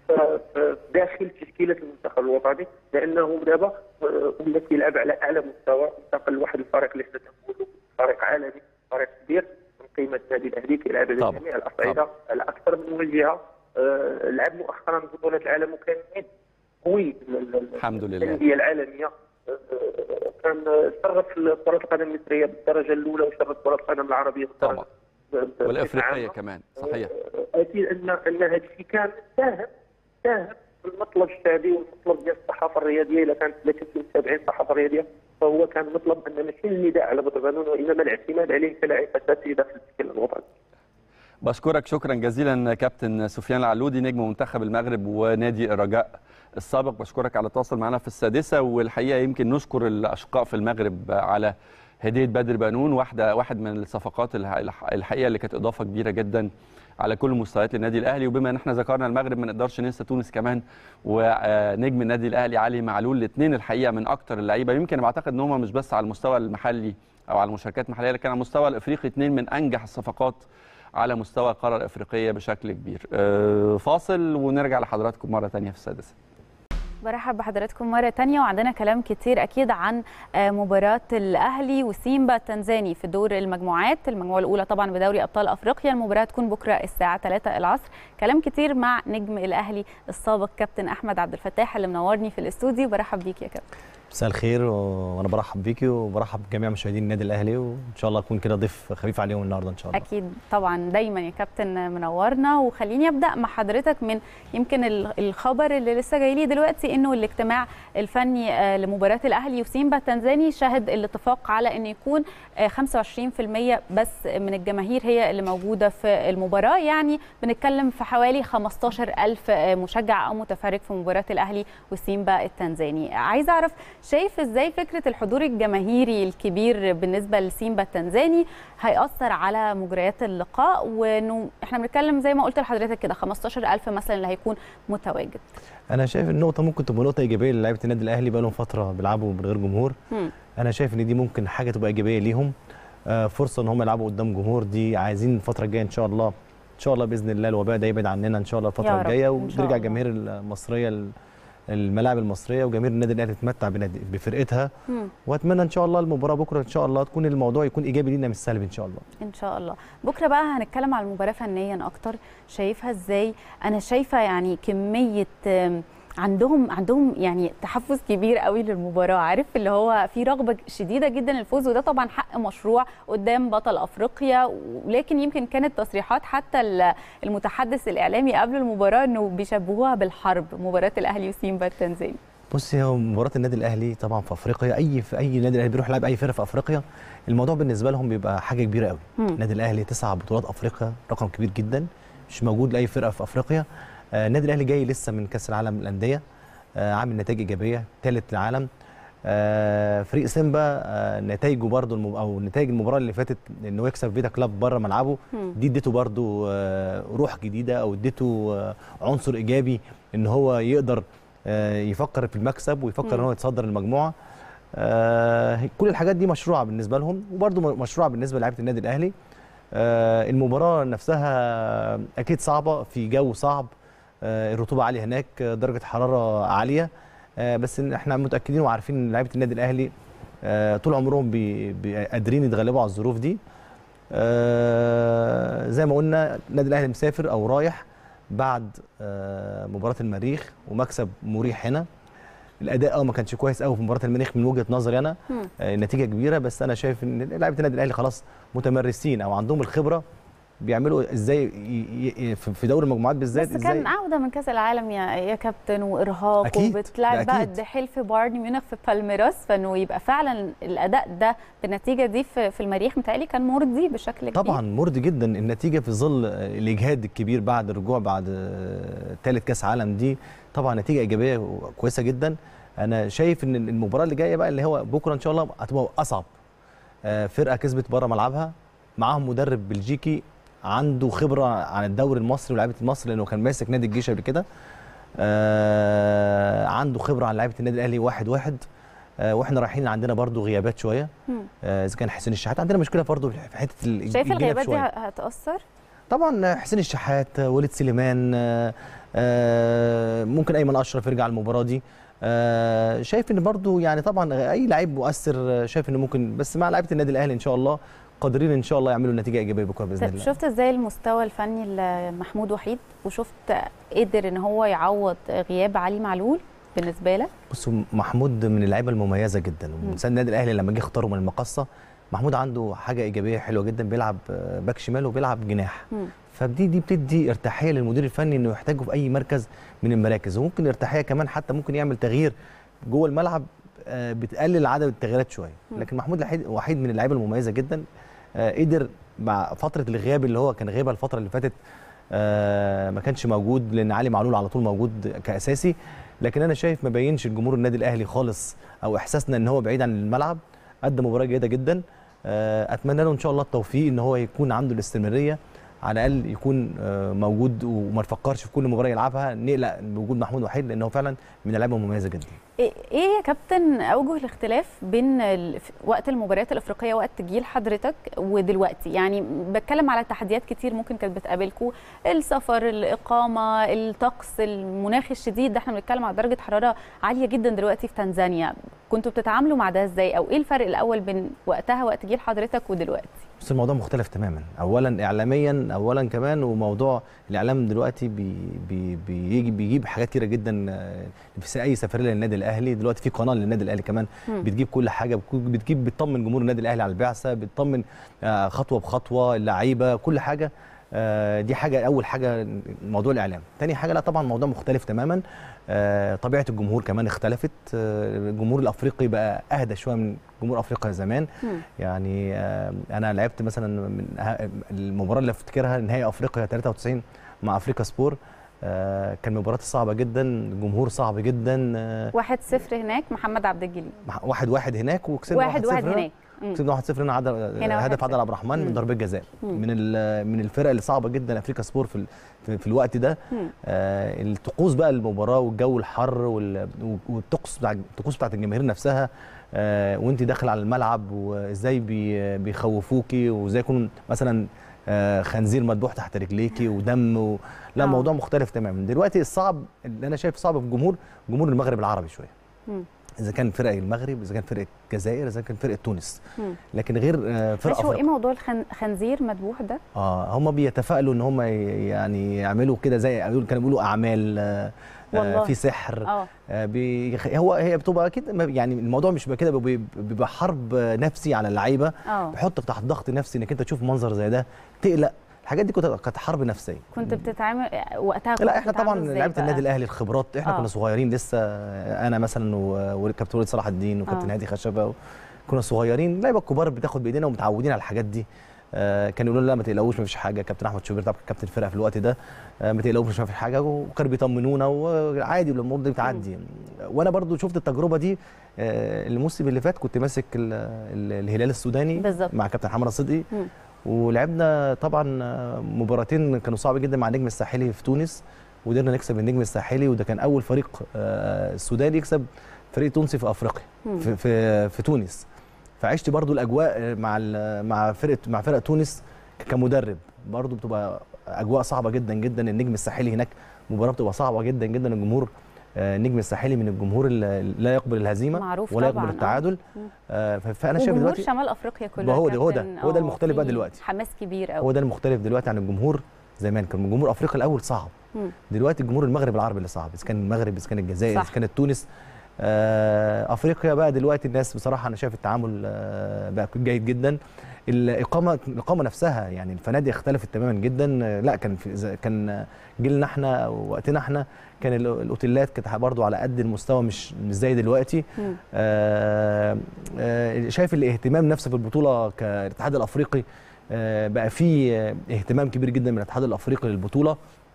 داخل تشكيله المنتخب الوطني، لانه دابا ولا كيلعب على اعلى مستوى، انتقل لواحد الفريق اللي حنا كنقولوا فريق عالمي، فريق كبير من قيمه النادي الاهلي، كيلعب على جميع الاصعده على اكثر من وجهه. لعب مؤخرا بطوله العالم وكان قوي الحمد لله الانديه العالميه. كان شرف كره القدم المصريه بالدرجه الاولى وشرف كره القدم العربيه طبعا والافريقيه كمان. صحيح. اكيد ان هذا الشيء كان ساهم في المطلب الشعبي والمطلب ديال الصحافه الرياضيه. الا كنتم متابعين الصحافه الرياضيه فهو كان مطلب ان ماشي النداء على بدر بنون وانما الاعتماد عليه كلاعب اساسي داخل التشكيله الوطني. بشكرك شكرا جزيلا كابتن سفيان العلودي نجم منتخب المغرب ونادي الرجاء السابق، بشكرك على التواصل معنا في السادسه. والحقيقه يمكن نشكر الاشقاء في المغرب على هديه بدر بنون، واحد من الصفقات الحقيقه اللي كانت اضافه كبيره جدا على كل مستويات النادي الاهلي. وبما ان احنا ذكرنا المغرب ما نقدرش ننسى تونس كمان، ونجم النادي الاهلي علي معلول، الاثنين الحقيقه من اكثر اللعيبه، يمكن بعتقد ان هم مش بس على المستوى المحلي او على المشاركات المحليه لكن على المستوى الافريقي اثنين من انجح الصفقات على مستوى القاره الافريقيه بشكل كبير. فاصل ونرجع لحضراتكم مره ثانيه في السادسه. برحب بحضراتكم مرة تانية، وعندنا كلام كتير أكيد عن مباراة الأهلي وسيمبا التنزاني في دور المجموعات، المجموعة الأولى طبعا بدوري أبطال أفريقيا. المباراة تكون بكرة الساعة 3 العصر. كلام كتير مع نجم الأهلي السابق كابتن أحمد عبد الفتاح اللي منورني في الاستوديو. برحب بيك يا كابتن. مساء الخير، وانا برحب بيكي وبرحب بجميع مشاهدين النادي الاهلي، وان شاء الله اكون كده ضيف خفيف عليهم النهارده ان شاء الله. اكيد طبعا دايما يا كابتن منورنا. وخليني ابدا مع حضرتك من يمكن الخبر اللي لسه جاي لي دلوقتي، انه الاجتماع الفني لمباراه الاهلي وسيمبا التنزاني شهد الاتفاق على ان يكون 25% بس من الجماهير هي اللي موجوده في المباراه، يعني بنتكلم في حوالي 15,000 مشجع او متفرج في مباراه الاهلي وسيمبا التنزاني. عايزه اعرف شايف ازاي فكره الحضور الجماهيري الكبير بالنسبه لسيمبا التنزاني هيأثر على مجريات اللقاء، وانه احنا بنتكلم زي ما قلت لحضرتك كده 15,000 مثلا اللي هيكون متواجد. انا شايف النقطه ممكن تبقى نقطه ايجابيه للاعيبه النادي الاهلي، بقى لهم فتره بيلعبوا من غير جمهور. انا شايف ان دي ممكن حاجه تبقى ايجابيه ليهم، فرصه ان هم يلعبوا قدام جمهور. دي عايزين الفتره الجايه ان شاء الله، ان شاء الله باذن الله الوباء ده يبعد عننا ان شاء الله الفتره الجايه، وترجع الجماهير المصريه الملاعب المصريه وجماهير النادي الاهلي تتمتع بفرقتها. واتمنى ان شاء الله المباراه بكره ان شاء الله تكون الموضوع يكون ايجابي لينا مش سلبي ان شاء الله. ان شاء الله. بكره بقى هنتكلم على المباراه فنيا اكتر، شايفها ازاي؟ انا شايفه يعني كميه عندهم يعني تحفز كبير قوي للمباراه، عارف اللي هو في رغبه شديده جدا للفوز، وده طبعا حق مشروع قدام بطل افريقيا. ولكن يمكن كانت تصريحات حتى المتحدث الاعلامي قبل المباراه انه بيشبهوها بالحرب، مباراه الاهلي وسيمبا التنزاني. بصي، هو مباراه النادي الاهلي طبعا في افريقيا، في اي نادي الاهلي بيروح يلعب اي فرقه في افريقيا، الموضوع بالنسبه لهم بيبقى حاجه كبيره قوي. النادي الاهلي 9 بطولات افريقيا، رقم كبير جدا مش موجود لاي فرقه في افريقيا. النادي الاهلي جاي لسه من كاس العالم للانديه، عامل نتائج ايجابيه، ثالث العالم. فريق سيمبا نتائجه برضو او نتائج المباراه اللي فاتت انه يكسب فيتا كلاب بره ملعبه، دي اديته برضو روح جديده او اديته عنصر ايجابي ان هو يقدر يفكر في المكسب ويفكر ان هو يتصدر المجموعه. كل الحاجات دي مشروعه بالنسبه لهم، وبرضو مشروعه بالنسبه للاعيبه النادي الاهلي. المباراه نفسها اكيد صعبه في جو صعب، الرطوبه عاليه هناك، درجه حراره عاليه، بس احنا متاكدين وعارفين ان لعيبه النادي الاهلي طول عمرهم قادرين يتغلبوا على الظروف دي. زي ما قلنا النادي الاهلي مسافر او رايح بعد مباراه المريخ ومكسب مريح هنا. الاداء ما كانش كويس قوي في مباراه المريخ من وجهه نظري انا، النتيجه كبيره، بس انا شايف ان لعيبه النادي الاهلي خلاص متمرسين او عندهم الخبره بيعملوا ازاي في دوري المجموعات بالذات. بس كان عوده من كاس العالم يا كابتن وارهاق، وبتلعب بقى الدحيل في بايرن ميونخ في بالميراس، فانه يبقى فعلا الاداء ده بالنتيجه دي في المريخ متهيألي كان مرضي بشكل كبير. طبعا مرضي جدا النتيجه في ظل الاجهاد الكبير بعد الرجوع بعد ثالث كاس عالم، دي طبعا نتيجه ايجابيه كويسه جدا. انا شايف ان المباراه اللي جايه بقى اللي هو بكره ان شاء الله هتبقى اصعب. فرقه كسبت بره ملعبها، معاهم مدرب بلجيكي عنده خبره عن الدوري المصري ولاعيبه مصر لانه كان ماسك نادي الجيش قبل كده. عنده خبره عن لعيبه النادي الاهلي واحد. واحنا رايحين عندنا برضو غيابات شويه، اذا كان حسين الشحات عندنا مشكله برضو في حته شايف الغيابات دي هتاثر؟ طبعا حسين الشحات، وليد سليمان، ممكن ايمن اشرف يرجع المباراه دي. شايف ان برضو يعني طبعا اي لعيب مؤثر، شايف انه ممكن، بس مع لعيبه النادي الاهلي ان شاء الله قادرين ان شاء الله يعملوا نتيجه ايجابيه بكره باذن الله. شفت ازاي المستوى الفني لمحمود وحيد، وشفت قدر ان هو يعوض غياب علي معلول بالنسبه لك؟ بصوا محمود من اللعيبه المميزه جدا، ومن النادي الاهلي لما جه اختاره من المقصه، محمود عنده حاجه ايجابيه حلوه جدا، بيلعب باك شمال وبيلعب جناح. فدي بتدي ارتاحيه للمدير الفني انه يحتاجه في اي مركز من المراكز، وممكن ارتاحيه كمان حتى ممكن يعمل تغيير جوه الملعب بتقلل عدد التغييرات شويه. لكن محمود وحيد من اللعيبه المميزه جدا، قدر مع فتره الغياب اللي هو كان غايبها الفتره اللي فاتت، ما كانش موجود لان علي معلول على طول موجود كاساسي، لكن انا شايف ما بينش الجمهور النادي الاهلي خالص او احساسنا ان هو بعيد عن الملعب. قدم مباراه جيده جدا، اتمنى له ان شاء الله التوفيق ان هو يكون عنده الاستمراريه، على الاقل يكون موجود وما نفكرش في كل مباراه يلعبها نقلق بوجود محمود وحيد، لانه فعلا من اللعيبه المميزه جدا. ايه يا كابتن اوجه الاختلاف بين وقت المباريات الافريقيه وقت جيل حضرتك ودلوقتي؟ يعني بتكلم على تحديات كتير ممكن كانت بتقابلكم، السفر، الاقامه، الطقس، المناخ الشديد ده، احنا بنتكلم على درجه حراره عاليه جدا دلوقتي في تنزانيا، كنتوا بتتعاملوا مع ده ازاي، او ايه الفرق الاول بين وقتها وقت جيل حضرتك ودلوقتي؟ بس الموضوع مختلف تماما، اولا اعلاميا اولا كمان، وموضوع الاعلام دلوقتي بيجيب حاجات كتيره جدا في اي سفريه للنادي الاهلي. دلوقتي في قناه للنادي الاهلي كمان بتجيب كل حاجه، بتطمن جمهور النادي الاهلي على البعثه، بتطمن خطوه بخطوه اللعيبه كل حاجه. دي حاجه، اول حاجه موضوع الاعلام. تاني حاجه لا طبعا الموضوع مختلف تماما، طبيعه الجمهور كمان اختلفت، الجمهور الافريقي بقى اهدى شويه من جمهور افريقيا زمان. يعني انا لعبت مثلا من المباراه اللي افتكرها نهائي افريقيا 93 مع افريقيا سبور، كان مباراه صعبه جدا، الجمهور صعب جدا. 1-0 هناك محمد عبد الجليل، 1-1 هناك، وكسبنا 1-1 هناك، كسبنا 1-0 هنا، هدف عادل عبد الرحمن من ضربه جزاء. من الفرق اللي صعبه جدا افريقيا سبور في الوقت ده. الطقوس بقى المباراه والجو الحر والطقوس بتاعت الجماهير نفسها، وانت داخل على الملعب وازاي بيخوفوكي، وازاي يكون مثلا خنزير مذبوح تحت رجليكي ودم لا موضوع مختلف تماما. دلوقتي الصعب اللي انا شايف صعب في جمهور المغرب العربي شويه، اذا كان فرق المغرب، اذا كان فرق الجزائر، اذا كان فرق تونس، لكن غير فرق افريقيا. هو ايه موضوع الخنزير مذبوح ده؟ هم بيتفائلوا ان هم يعني يعملوا كده، زي كانوا بيقولوا اعمال في سحر. هي بتبقى اكيد يعني الموضوع مش كده، بيبقى حرب نفسي على اللعيبه، بيحطك تحت ضغط نفسي انك انت تشوف منظر زي ده تقلق. الحاجات دي كانت حرب نفسيه. كنت بتتعامل وقتها؟ لا احنا طبعا لعيبه النادي الاهلي الخبرات، احنا كنا صغيرين لسه، انا مثلا وكابتن وليد صلاح الدين وكابتن هادي خشبه، كنا صغيرين، اللعيبه الكبار بتاخد بايدينا ومتعودين على الحاجات دي. كان يقولوا لا ما تقلقوش ما فيش حاجه. كابتن احمد شوبير طبعا كابتن الفرقه في الوقت ده، ما تقلقوش ما فيش حاجه، وكانوا بيطمنونا وعادي والامور دي بتعدي. وانا برضو شفت التجربه دي الموسم اللي فات، كنت ماسك الهلال السوداني بالزبط. مع كابتن حمرا صدقي، ولعبنا طبعا مباراتين كانوا صعب جدا مع النجم الساحلي في تونس، وقدرنا نكسب النجم الساحلي، وده كان اول فريق السوداني يكسب فريق تونسي في افريقيا في تونس. فعشت برضو الاجواء مع فرقه تونس كمدرب، برضو بتبقى اجواء صعبه جدا جدا. النجم الساحلي هناك مباراه بتبقى صعبه جدا جدا. الجمهور النجم الساحلي من الجمهور اللي لا يقبل الهزيمه ولا يقبل التعادل. فانا شايف دلوقتي شمال افريقيا كلها هو ده المختلف بقى دلوقتي، حماس كبير قوي. هو ده المختلف دلوقتي عن الجمهور زمان. كان جمهور افريقيا الاول صعب، دلوقتي الجمهور المغرب العربي اللي صعب، اذا كان المغرب اذا كان الجزائر اذا كانت تونس. افريقيا بقى دلوقتي الناس بصراحه انا شايف التعامل بقى جيد جدا. الاقامه نفسها يعني الفنادق اختلفت تماما جدا. لا كان جيلنا احنا وقتنا احنا كان الاوتيلات كانت برضو على قد المستوى، مش زي دلوقتي. شايف الاهتمام نفسه في البطوله كالاتحاد الافريقي، بقى في اهتمام كبير جدا من الاتحاد الافريقي للبطوله،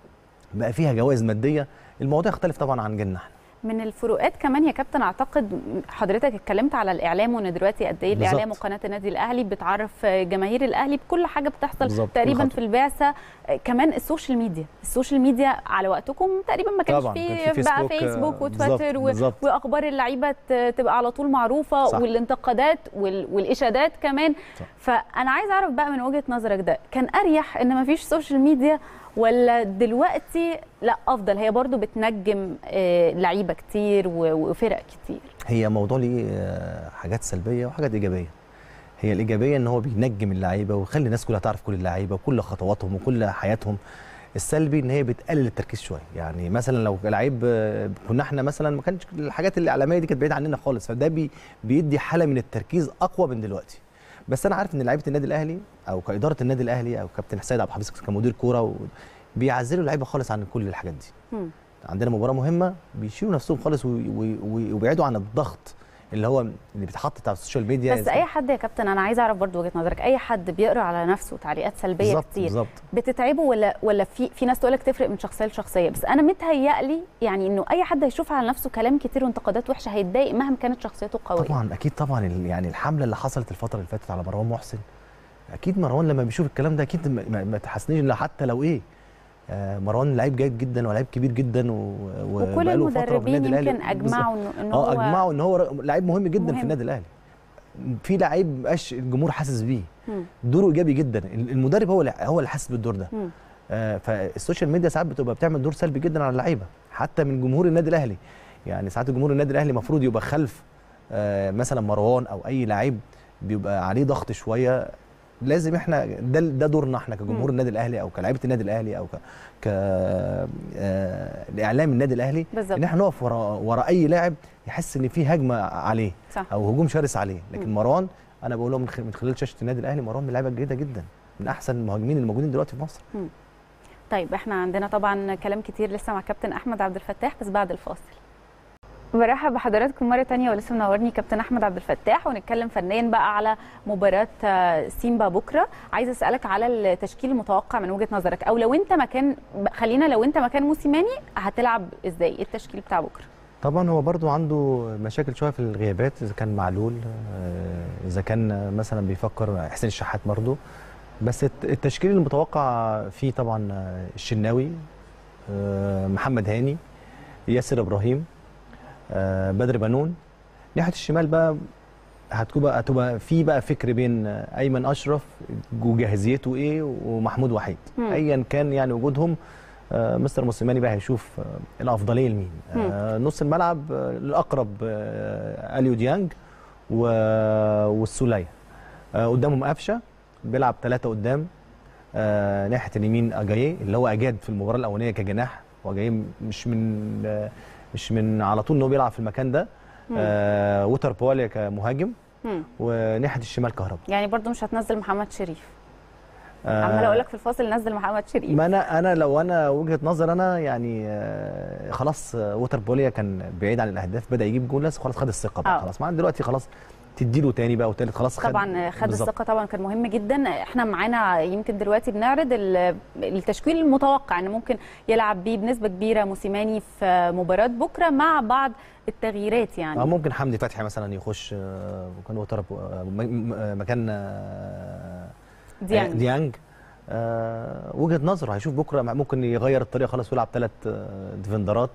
بقى فيها جوائز ماديه. الموضوع اختلف طبعا عن جيلنا احنا. من الفروقات كمان يا كابتن، اعتقد حضرتك اتكلمت على الاعلام، وان دلوقتي قد ايه الاعلام وقناه النادي الاهلي بتعرف جماهير الاهلي بكل حاجه بتحصل تقريبا في البعثه. كمان السوشيال ميديا على وقتكم تقريبا ما كانش فيه بقى فيسبوك وتويتر واخبار اللعيبه تبقى على طول معروفه، صح. والانتقادات والاشادات كمان. صح. فانا عايز اعرف بقى من وجهه نظرك، ده كان اريح ان ما فيش سوشيال ميديا، ولا دلوقتي لا افضل هي برضو بتنجم لعيبه كتير وفرق كتير؟ هي موضوع ليه حاجات سلبيه وحاجات ايجابيه. هي الايجابيه ان هو بينجم اللعيبه ويخلي الناس كلها تعرف كل اللعيبه وكل خطواتهم وكل حياتهم. السلبي ان هي بتقلل التركيز شويه. يعني مثلا لو لعيب كنا احنا مثلا ما كانش الحاجات الاعلاميه دي كانت بعيده عننا خالص، فده بيدي حاله من التركيز اقوى من دلوقتي. بس انا عارف ان لعيبه النادي الاهلي او كاداره النادي الاهلي او كابتن سيد عبد الحفيظ كمدير كوره بيعزلوا اللعيبه خالص عن كل الحاجات دي. عندنا مباراه مهمه بيشيلوا نفسهم خالص وبيبعدوا عن الضغط اللي بيتحط على السوشيال ميديا. بس اي حد يا كابتن، انا عايزه اعرف برضو وجهه نظرك، اي حد بيقرا على نفسه تعليقات سلبيه كتير بالزبط. بتتعبه ولا في ناس تقول لك تفرق من شخصيه لشخصيه؟ بس انا متهيألي يعني انه اي حد هيشوف على نفسه كلام كتير وانتقادات وحشه هيتضايق مهما كانت شخصيته قويه. طبعا اكيد طبعا. يعني الحمله اللي حصلت الفتره اللي فاتت على مروان محسن، اكيد مروان لما بيشوف الكلام ده اكيد ما تحسنيش حتى لو ايه. مروان لعيب جيد جدا ولاعيب كبير جدا وكل المدربين يمكن اجمعوا ان هو لعيب مهم جدا في النادي الاهلي. في لعيب مبقاش الجمهور حاسس بيه، دوره ايجابي جدا. المدرب هو اللي حاسس بالدور ده. فالسوشيال ميديا ساعات بتبقى بتعمل دور سلبي جدا على اللعيبه حتى من جمهور النادي الاهلي. يعني ساعات جمهور النادي الاهلي المفروض يبقى خلف مثلا مروان او اي لعيب بيبقى عليه ضغط شويه. لازم احنا ده دورنا احنا كجمهور النادي الاهلي او كلاعيبه النادي الاهلي او الاعلام النادي الاهلي بالزبط. ان احنا نقف ورا اي لاعب يحس ان في هجمه عليه صح. او هجوم شرس عليه. لكن مروان انا بقول لهم من خلال شاشه النادي الاهلي، مروان من لعيبه جيده جدا، من احسن المهاجمين الموجودين دلوقتي في مصر. طيب احنا عندنا طبعا كلام كتير لسه مع كابتن احمد عبد الفتاح، بس بعد الفاصل. برحب بحضراتكم مره ثانيه، ولسه منورني كابتن احمد عبد الفتاح، ونتكلم فنيا بقى على مباراه سيمبا بكره. عايزه اسالك على التشكيل المتوقع من وجهه نظرك، او لو انت مكان موسيماني هتلعب ازاي؟ ايه التشكيل بتاع بكره؟ طبعا هو برضو عنده مشاكل شويه في الغيابات، اذا كان معلول، اذا كان مثلا بيفكر حسين الشحات برضو. بس التشكيل المتوقع فيه طبعا الشناوي، محمد هاني، ياسر ابراهيم، بدر بنون. ناحيه الشمال بقى هتبقى في بقى فكر بين ايمن اشرف وجاهزيته ايه ومحمود وحيد. ايا كان يعني وجودهم مستر موسيماني بقى هيشوف الافضليه لمين. نص الملعب الاقرب اليو ديانج والسوليه. قدامهم قفشه بيلعب 3 قدام. ناحيه اليمين اجاييه اللي هو اجاد في المباراه الاولانيه كجناح، واجاييه مش من على طول ان هو بيلعب في المكان ده. ووتر بواليا كمهاجم. وناحيه الشمال كهربا. يعني برضو مش هتنزل محمد شريف؟ عمال اقول لك في الفاصل نزل محمد شريف. ما انا لو وجهه نظر انا يعني خلاص ووتر بواليا كان بعيد عن الاهداف، بدا يجيب جول، خلاص خد الثقه بقى خلاص. معانا دلوقتي خلاص تديله تاني بقى وتالت، خلاص طبعا خد الثقه، طبعا كان مهم جدا. احنا معانا يمكن دلوقتي بنعرض التشكيل المتوقع ان ممكن يلعب بيه بنسبه كبيره موسيماني في مباراه بكره مع بعض التغييرات يعني. ممكن حمدي فتحي مثلا يخش مكان ديانج. وجهه نظره هيشوف بكره ممكن يغير الطريقه خالص ويلعب 3 ديفندرات،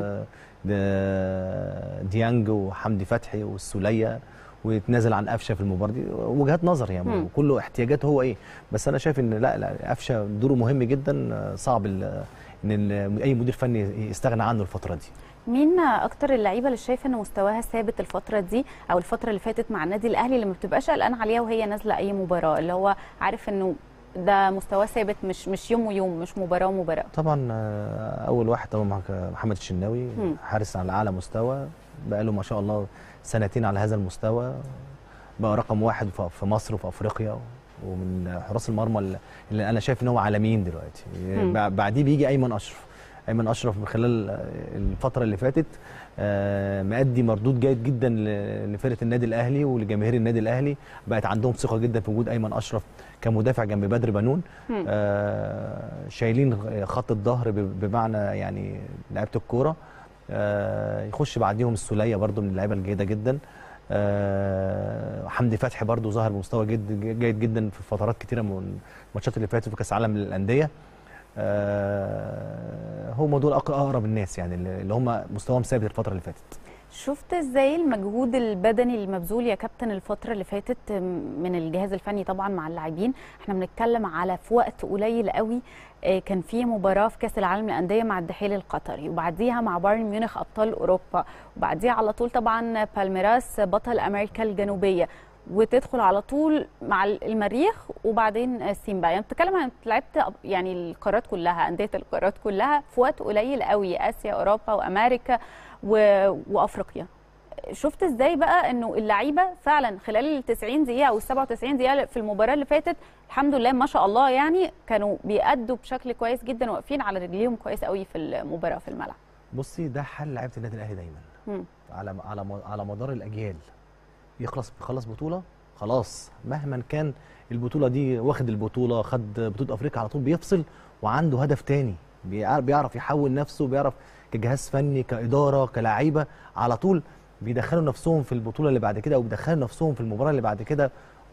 ديانج وحمدي فتحي والسوليه، ويتنازل عن قفشه في المباراه دي. وجهات نظر يعني كله احتياجاته هو ايه. بس انا شايف ان لا قفشه دوره مهم جدا، صعب ان اي مدير فني يستغنى عنه الفتره دي. مين اكتر اللعيبه اللي شايفه ان مستواها ثابت الفتره دي او الفتره اللي فاتت مع النادي الاهلي اللي ما بتبقاش قلقان عليها وهي نازله اي مباراه، اللي هو عارف انه ده مستواه ثابت مش يوم ويوم، مش مباراه ومباراه؟ طبعا اول واحد طبعا محمد الشناوي، حارس على اعلى مستوى، بقى له ما شاء الله سنتين على هذا المستوى، بقى رقم 1 في مصر وفي افريقيا، ومن حراس المرمى اللي انا شايف ان هو عالميين دلوقتي. بعديه بيجي ايمن اشرف من خلال الفتره اللي فاتت مأدي مردود جيد جدا لفرقه النادي الاهلي ولجماهير النادي الاهلي، بقت عندهم ثقه جدا في وجود ايمن اشرف كمدافع جنب بدر بنون. شايلين خط الظهر بمعنى يعني لعيبه الكوره. يخش بعديهم السوليه برده من اللعيبه الجيده جدا. حمدي فتحي برده ظهر بمستوى جيد جدا في فترات كتيره من الماتشات اللي فاتت في كاس العالم للانديه. هم دول اقرب الناس يعني اللي هم مستواهم ثابت الفتره اللي فاتت. شفت ازاي المجهود البدني المبذول يا كابتن الفتره اللي فاتت من الجهاز الفني طبعا مع اللاعبين؟ احنا بنتكلم على في وقت قليل قوي كان في مباراه في كاس العالم للانديه مع الدحيل القطري، وبعديها مع بايرن ميونخ ابطال اوروبا، وبعديها على طول طبعا بالميراس بطل امريكا الجنوبيه، وتدخل على طول مع المريخ وبعدين سيمبا. يعني بتتكلم عن لعبت يعني القارات كلها، انديه القارات كلها في وقت قليل قوي، اسيا اوروبا وامريكا وافريقيا. شفت ازاي بقى انه اللعيبه فعلا خلال ال 90 دقيقه او ال 97 دقيقه في المباراه اللي فاتت الحمد لله ما شاء الله يعني كانوا بيأدوا بشكل كويس جدا، واقفين على رجليهم كويس قوي في المباراه في الملعب. بصي ده حل لعيبه النادي الاهلي دايما على مدار الاجيال. بيخلص بطوله خلاص، مهما كان البطوله دي، واخد البطوله، خد بطوله افريقيا، على طول بيفصل وعنده هدف تاني، بيعرف يحول نفسه، بيعرف كجهاز فني كاداره كلاعيبه على طول بيدخلوا نفسهم في البطوله اللي بعد كده، او بيدخلوا نفسهم في المباراه اللي بعد كده،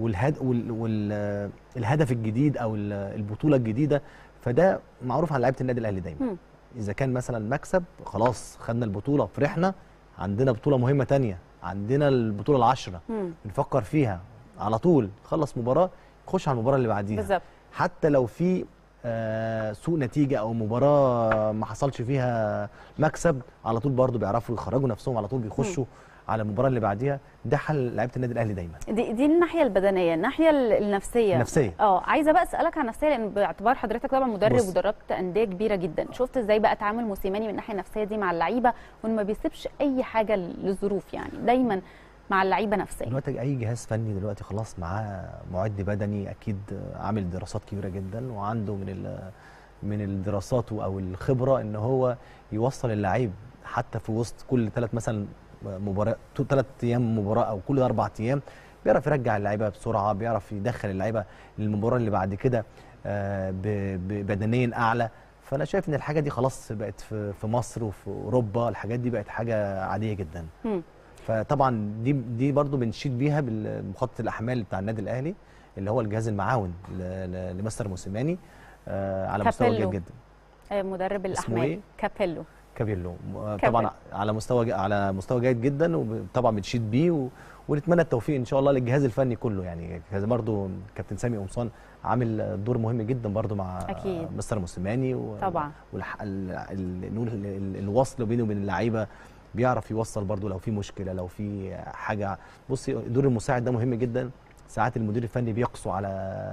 والهدف الجديد او البطوله الجديده. فده معروف عن لعيبه النادي الاهلي دايما. اذا كان مثلا مكسب خلاص خدنا البطوله فرحنا، عندنا بطوله مهمه تانية، عندنا البطوله ال10 بنفكر فيها على طول، خلص مباراه يخش على المباراه اللي بعديها بالظبط. حتى لو في سوء نتيجه او مباراه ما حصلش فيها مكسب، على طول برضو بيعرفوا يخرجوا نفسهم، على طول بيخشوا على المباراه اللي بعديها. ده حل لعيبه النادي الاهلي دايما. دي الناحيه البدنيه. الناحيه النفسيه عايزه بقى اسالك عن النفسيه، لان باعتبار حضرتك طبعا مدرب ودربت انديه كبيره جدا، شفت ازاي بقى تعامل موسيماني من الناحيه النفسيه دي مع اللعيبه، وانه ما بيسيبش اي حاجه للظروف، يعني دايما مع اللعيبه نفسيا؟ دلوقتي اي جهاز فني دلوقتي خلاص معاه معد بدني، اكيد عامل دراسات كبيره جدا، وعنده من الدراسات او الخبره ان هو يوصل اللعيب حتى في وسط كل 3 مثلا مباراه، 3 ايام مباراه او كل 4 ايام، بيعرف يرجع اللعيبه بسرعه، بيعرف يدخل اللعيبه للمباراه اللي بعد كده بدنيا اعلى. فانا شايف ان الحاجه دي خلاص بقت في مصر وفي اوروبا، الحاجات دي بقت حاجه عاديه جدا. فطبعا دي برضو بنشيد بيها بمخطط الاحمال بتاع النادي الاهلي اللي هو الجهاز المعاون لمستر موسيماني على مستوى جيد جدا. مدرب الاحمال كابيلو طبعا على مستوى جيد جدا، وطبعا بنشيد بيه ونتمنى التوفيق ان شاء الله للجهاز الفني كله. يعني برضو كابتن سامي قمصان عامل دور مهم جدا برضو مع مستر موسيماني، طبعا نقول الوصل بينه وبين اللعيبه، بيعرف يوصل برضو لو في مشكله، لو في حاجه. بصي دور المساعد ده مهم جدا. ساعات المدير الفني بيقسو على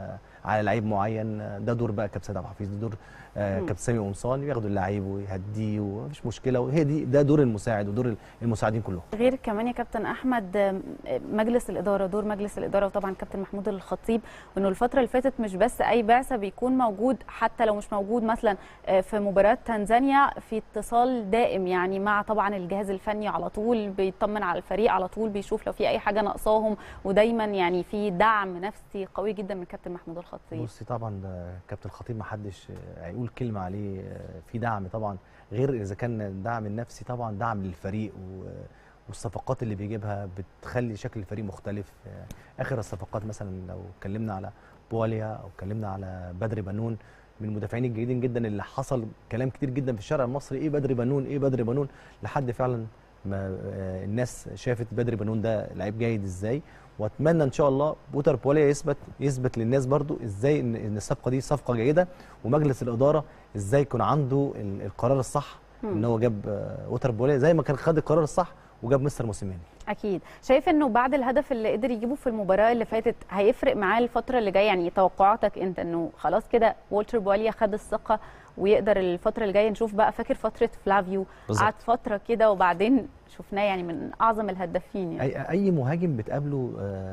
على لعيب معين، ده دور بقى كابتن سيد عبد الحفيظ، ده دور كابتن سامي قمصان، ياخدوا اللعيب ويهديه ومفيش مشكله، وهي ده دور المساعد ودور المساعدين كلهم. غير كمان يا كابتن احمد مجلس الاداره، دور مجلس الاداره وطبعا كابتن محمود الخطيب، وانه الفتره اللي فاتت مش بس اي بعثه بيكون موجود، حتى لو مش موجود مثلا في مباراه تنزانيا، في اتصال دائم يعني مع طبعا الجهاز الفني، على طول بيطمن على الفريق، على طول بيشوف لو في اي حاجه ناقصاهم، ودايما يعني في دعم نفسي قوي جدا من كابتن محمود الخطيب. بصي طبعا كابتن الخطيب ما حدش هيقول كلمه عليه، في دعم طبعا، غير اذا كان الدعم النفسي طبعا دعم للفريق والصفقات اللي بيجيبها بتخلي شكل الفريق مختلف. اخر الصفقات مثلا لو اتكلمنا على بواليا او اتكلمنا على بدر بنون، من المدافعين الجيدين جدا اللي حصل كلام كتير جدا في الشارع المصري، ايه بدر بنون ايه بدر بنون، لحد فعلا ما الناس شافت بدر بنون ده لعيب جيد ازاي. واتمنى ان شاء الله ووتر بواليا يثبت للناس برضو ازاي ان الصفقه دي صفقه جيده، ومجلس الاداره ازاي يكون عنده القرار الصح ان هو جاب ووتر بواليا زي ما كان خد القرار الصح وجاب مستر موسيماني. اكيد. شايف انه بعد الهدف اللي قدر يجيبه في المباراه اللي فاتت هيفرق معاه الفتره اللي جايه؟ يعني توقعاتك انت انه خلاص كده ووتر بواليا خد الثقه ويقدر الفتره اللي جايه نشوف بقى، فاكر فتره فلافيو قعد فتره كده وبعدين شفناه يعني من اعظم الهدافين يعني. اي مهاجم بتقابله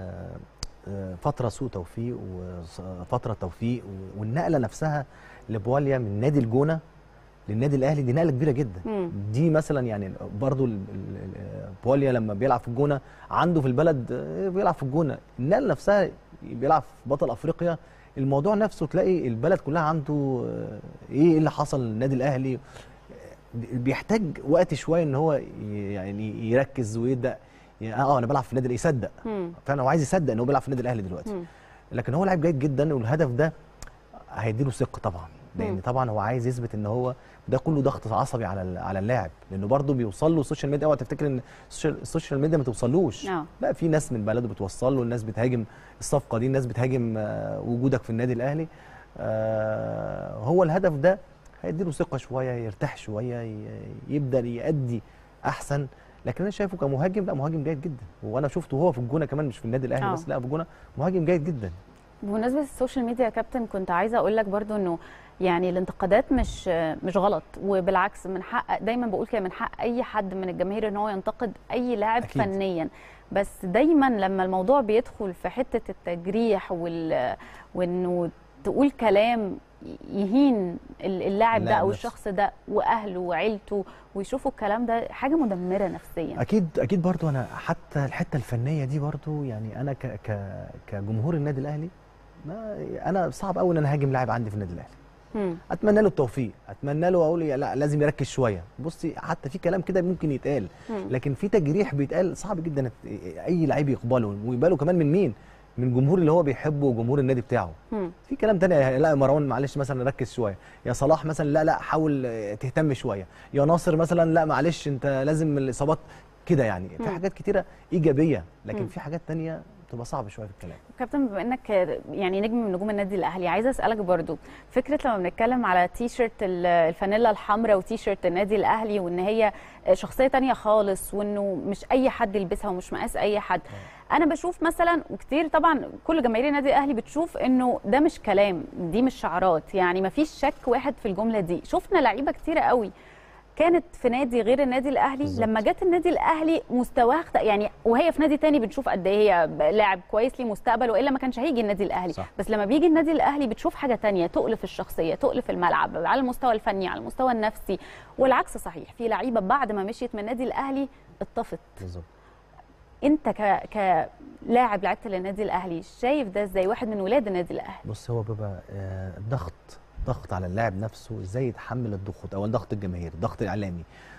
فتره سوء توفيق وفتره توفيق، والنقله نفسها لبواليا من نادي الجونه للنادي الاهلي دي نقله كبيره جدا. دي مثلا يعني برضو بواليا لما بيلعب في الجونه عنده في البلد بيلعب في الجونه، النقله نفسها بيلعب في بطل افريقيا، الموضوع نفسه تلاقي البلد كلها عنده ايه اللي حصل للنادي الاهلي، بيحتاج وقت شويه ان هو يعني يركز ويبدا انا بلعب في النادي الاهلي، يصدق فعلا هو عايز يصدق ان هو بيلعب في النادي الاهلي دلوقتي. لكن هو لاعب جيد جدا، والهدف ده هيديله ثقه طبعا، لان طبعا هو عايز يثبت ان هو ده كله ضغط عصبي على اللاعب، لانه برضه بيوصل له السوشيال ميديا. اوعى تفتكر ان السوشيال ميديا ما توصلوش، لا في ناس من بلده بتوصل له، الناس بتهاجم الصفقه دي، الناس بتهاجم وجودك في النادي الاهلي. هو الهدف ده هيديله ثقه شويه، يرتاح شويه، يبدا يأدي احسن. لكن انا شايفه كمهاجم، لا مهاجم جيد جدا، وانا شفته هو في الجونه كمان، مش في النادي الاهلي بس، لا في الجونه مهاجم جيد جدا. بمناسبه السوشيال ميديا يا كابتن، كنت عايزه اقول لك برضو انه يعني الانتقادات مش غلط، وبالعكس من حق، دايما بقول كده، من حق اي حد من الجماهير ان هو ينتقد اي لاعب فنيا، بس دايما لما الموضوع بيدخل في حته التجريح وانه تقول كلام يهين اللاعب ده او الشخص ده واهله وعيلته، ويشوفوا الكلام ده حاجه مدمره نفسيا. اكيد برضو انا حتى الحته الفنيه دي برضو، يعني انا كجمهور النادي الاهلي انا صعب قوي ان انا هاجم لاعب عندي في النادي الاهلي. اتمنى له التوفيق، اتمنى له، اقول لا لازم يركز شويه. بصي حتى في كلام كده ممكن يتقال، لكن في تجريح بيتقال صعب جدا اي لعيب يقبله، ويقبله كمان من مين؟ من الجمهور اللي هو بيحبه وجمهور النادي بتاعه. في كلام تاني، لا مروان معلش مثلا ركز شويه، يا صلاح مثلا لا حاول تهتم شويه، يا ناصر مثلا لا معلش انت لازم الاصابات كده، يعني في حاجات كتيره ايجابيه، لكن في حاجات تانية بتبقى صعبه شويه في الكلام. كابتن بما انك يعني نجم من نجوم النادي الاهلي، عايزه اسالك برضو فكره لما بنتكلم على تي شيرت الفانيلا الحمراء وتي شيرت النادي الاهلي، وان هي شخصيه تانية خالص، وانه مش اي حد يلبسها ومش مقاس اي حد. انا بشوف مثلا، وكتير طبعا كل جماهير النادي الاهلي بتشوف انه ده مش كلام، دي مش شعارات، يعني ما فيش شك واحد في الجمله دي. شفنا لعيبه كتيره قوي كانت في نادي غير النادي الاهلي بالزبط. لما جت النادي الاهلي مستواها يعني، وهي في نادي تاني بنشوف قد ايه هي لاعب كويس ليه مستقبل، والا ما كانش هيجي النادي الاهلي صح. بس لما بيجي النادي الاهلي بتشوف حاجه تانية تؤلف الشخصيه، تؤلف الملعب على المستوى الفني، على المستوى النفسي، والعكس صحيح. في لعيبه بعد ما مشيت من النادي الاهلي اتطفت بالظبط. انت كلاعب لعبت للنادي الاهلي، شايف ده ازاي؟ واحد من ولاد النادي الاهلي. بص هو بيبقى ضغط على اللاعب نفسه، ازاي يتحمل الضغوط، او ضغط الجماهير، ضغط الاعلامي،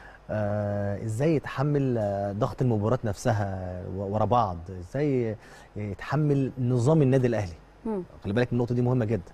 ازاي يتحمل ضغط المباريات نفسها ورا بعض، ازاي يتحمل نظام النادي الاهلي. خلي بالك النقطه دي مهمه جدا.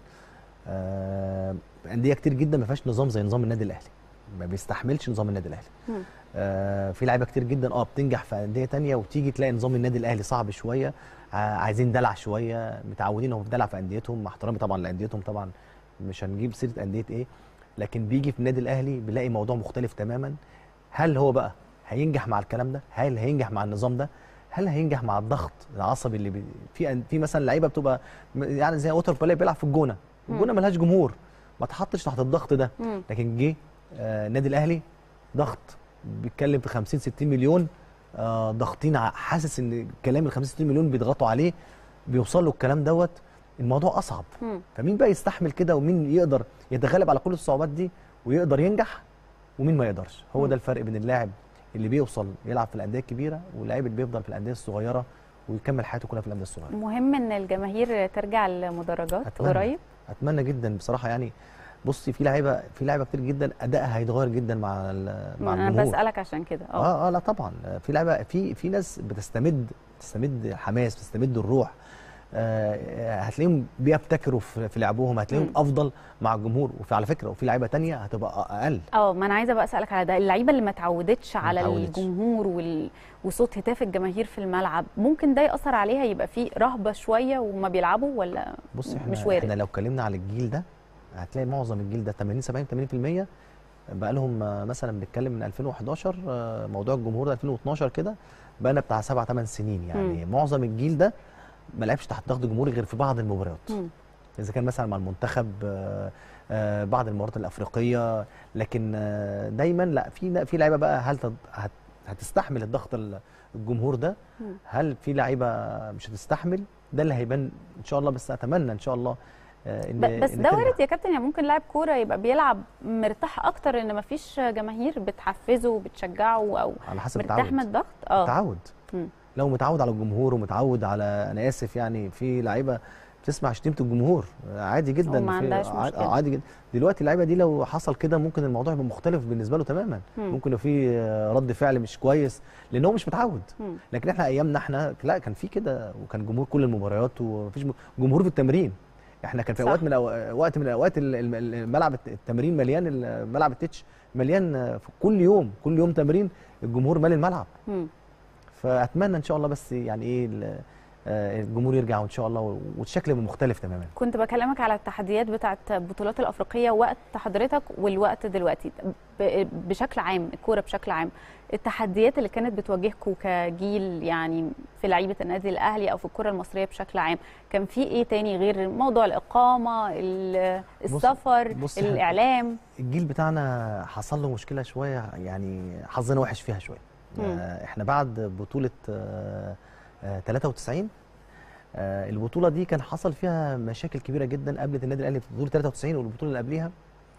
انديه كتير جدا ما فيهاش نظام زي نظام النادي الاهلي، ما بيستحملش نظام النادي الاهلي. في لعيبه كتير جدا بتنجح في انديه ثانيه، وتيجي تلاقي نظام النادي الاهلي صعب شويه، عايزين دلع شويه، متعودين هم في دلع في انديتهم، مع احترامي طبعا لانديتهم، طبعا مش هنجيب سيره انديه ايه، لكن بيجي في النادي الاهلي بيلاقي موضوع مختلف تماما. هل هو بقى هينجح مع الكلام ده؟ هل هينجح مع النظام ده؟ هل هينجح مع الضغط العصبي اللي في مثلا لعيبه بتبقى يعني زي ووتر بالي بيلعب في الجونه ملهاش جمهور، ما تحطش تحت الضغط ده. لكن جه النادي الاهلي ضغط بيتكلم في 50 60 مليون ضاغطين، حاسس ان كلام ال 50 60 مليون بيضغطوا عليه، بيوصل له الكلام دوت، الموضوع اصعب. فمين بقى يستحمل كده، ومين يقدر يتغلب على كل الصعوبات دي ويقدر ينجح، ومين ما يقدرش. هو ده الفرق بين اللاعب اللي بيوصل يلعب في الانديه الكبيره واللاعب اللي بيفضل في الانديه الصغيره ويكمل حياته كلها في الانديه الصغيره. مهم ان الجماهير ترجع للمدرجات قريب. اتمنى جدا بصراحه. يعني بصي في لعيبه كتير جدا ادائها هيتغير جدا مع الجمهور. انا بسالك عشان كده. لا طبعا في لعيبه، في ناس بتستمد الحماس، بتستمد الروح. هتلاقيهم بيبتكروا في لعبهم، هتلاقيهم افضل مع الجمهور. وفي على فكره وفي لعيبه تانية هتبقى اقل. ما انا عايزه بقى اسالك على ده، اللعيبه اللي ما تعودتش على الجمهور وصوت هتاف الجماهير في الملعب، ممكن ده ياثر عليها، يبقى في رهبه شويه وما بيلعبوا، ولا بصي مش وارد؟ احنا لو اتكلمنا على الجيل ده هتلاقي معظم الجيل ده 80 70 80% بقى لهم مثلا بنتكلم من 2011 موضوع الجمهور ده 2012 كده بقى لنا بتاع 7 8 سنين. يعني معظم الجيل ده ما لعبش تحت ضغط جمهوري غير في بعض المباريات، اذا كان مثلا مع المنتخب بعض المباريات الافريقيه. لكن دايما لا، في لعيبه بقى هل هتستحمل الضغط الجمهور ده؟ هل في لعيبه مش هتستحمل؟ ده اللي هيبان ان شاء الله. بس اتمنى ان شاء الله بس ده وارد يا كابتن. يعني ممكن لاعب كوره يبقى بيلعب مرتاح اكتر ان ما فيش جماهير بتحفزه وبتشجعه، او على حسب مرتاح من الضغط. تعود. لو متعود على الجمهور ومتعود على، انا اسف يعني، في لعيبه بتسمع شتيمه الجمهور عادي جدا، وما عندهاش مشكله عادي جدا. دلوقتي اللعيبه دي لو حصل كده ممكن الموضوع يبقى مختلف بالنسبه له تماما. ممكن لو في رد فعل مش كويس لان هو مش متعود. لكن احنا ايامنا احنا لا، كان في كده، وكان جمهور كل المباريات، ومفيش جمهور في التمرين. احنا كان في اوقات من وقت من الاوقات الملعب التمرين مليان، الملعب التتش مليان كل يوم تمرين، الجمهور مالي الملعب. فاتمنى ان شاء الله بس يعني ايه الجمهور يرجع وان شاء الله والشكل يبقى مختلف تماما. كنت بكلمك على التحديات بتاعه البطولات الافريقيه وقت حضرتك والوقت دلوقتي بشكل عام، الكوره بشكل عام، التحديات اللي كانت بتواجهكم كجيل يعني في لعيبه النادي الاهلي او في الكوره المصريه بشكل عام، كان في ايه تاني غير موضوع الاقامه، السفر، الاعلام؟ الجيل بتاعنا حصل له مشكله شويه، يعني حظنا وحش فيها شويه. احنا بعد بطوله 93 البطوله دي كان حصل فيها مشاكل كبيره جدا. قابلت النادي الاهلي في بطوله 93 والبطوله اللي قبليها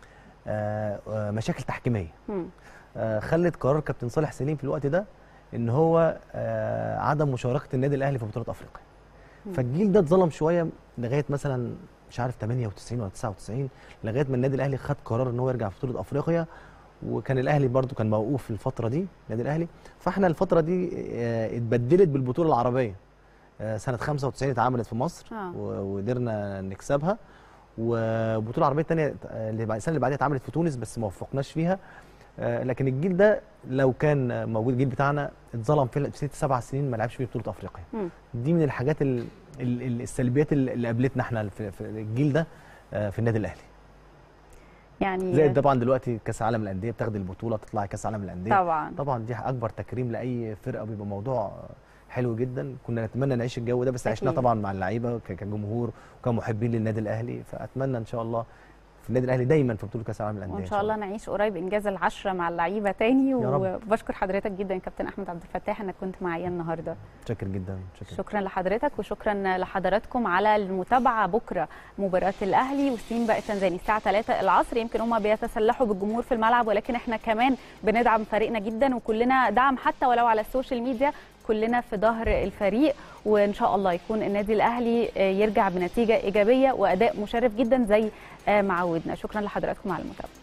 مشاكل تحكيميه خلت قرار كابتن صالح سليم في الوقت ده ان هو عدم مشاركه النادي الاهلي في بطولات افريقيا. فالجيل ده اتظلم شويه لغايه مثلا مش عارف 98 ولا 99، لغايه ما النادي الاهلي خد قرار ان هو يرجع في بطوله افريقيا. وكان الاهلي برضو كان موقوف في الفتره دي، النادي الاهلي. فاحنا الفتره دي اتبدلت بالبطوله العربيه سنه 95 اتعملت في مصر وقدرنا نكسبها. والبطوله العربيه الثانيه السنه اللي بعدها اتعملت في تونس بس ما وفقناش فيها. لكن الجيل ده لو كان موجود، الجيل بتاعنا اتظلم في 6 7 سنين ما لعبش فيه بطوله افريقيا. دي من الحاجات السلبيات اللي قابلتنا احنا في الجيل ده في النادي الاهلي. يعني زي طبعا دلوقتي كاس عالم الانديه بتاخد البطوله تطلع كاس عالم الانديه، طبعا دي اكبر تكريم لاي فرقه، بيبقى موضوع حلو جدا. كنا نتمنى نعيش الجو ده بس عشناه طبعا مع اللعيبه كجمهور وكمحبين للنادي الاهلي. فاتمنى ان شاء الله في النادي الاهلي دايما في بطوله كاس العالم للانديه، وان شاء الله نعيش قريب انجاز ال10 مع اللعيبه تاني. وبشكر حضرتك جدا كابتن احمد عبد الفتاح انك كنت معايا النهارده. شكرا جدا. شكرا لحضرتك وشكرا لحضراتكم على المتابعه. بكره مباراه الاهلي وسيمبا التنزاني الساعه 3 العصر. يمكن هم بيتسلحوا بالجمهور في الملعب ولكن احنا كمان بندعم فريقنا جدا، وكلنا دعم حتى ولو على السوشيال ميديا، كلنا في ظهر الفريق. وان شاء الله يكون النادي الاهلي يرجع بنتيجه ايجابيه واداء مشرف جدا زي ما عودنا. شكرا لحضراتكم على المتابعه.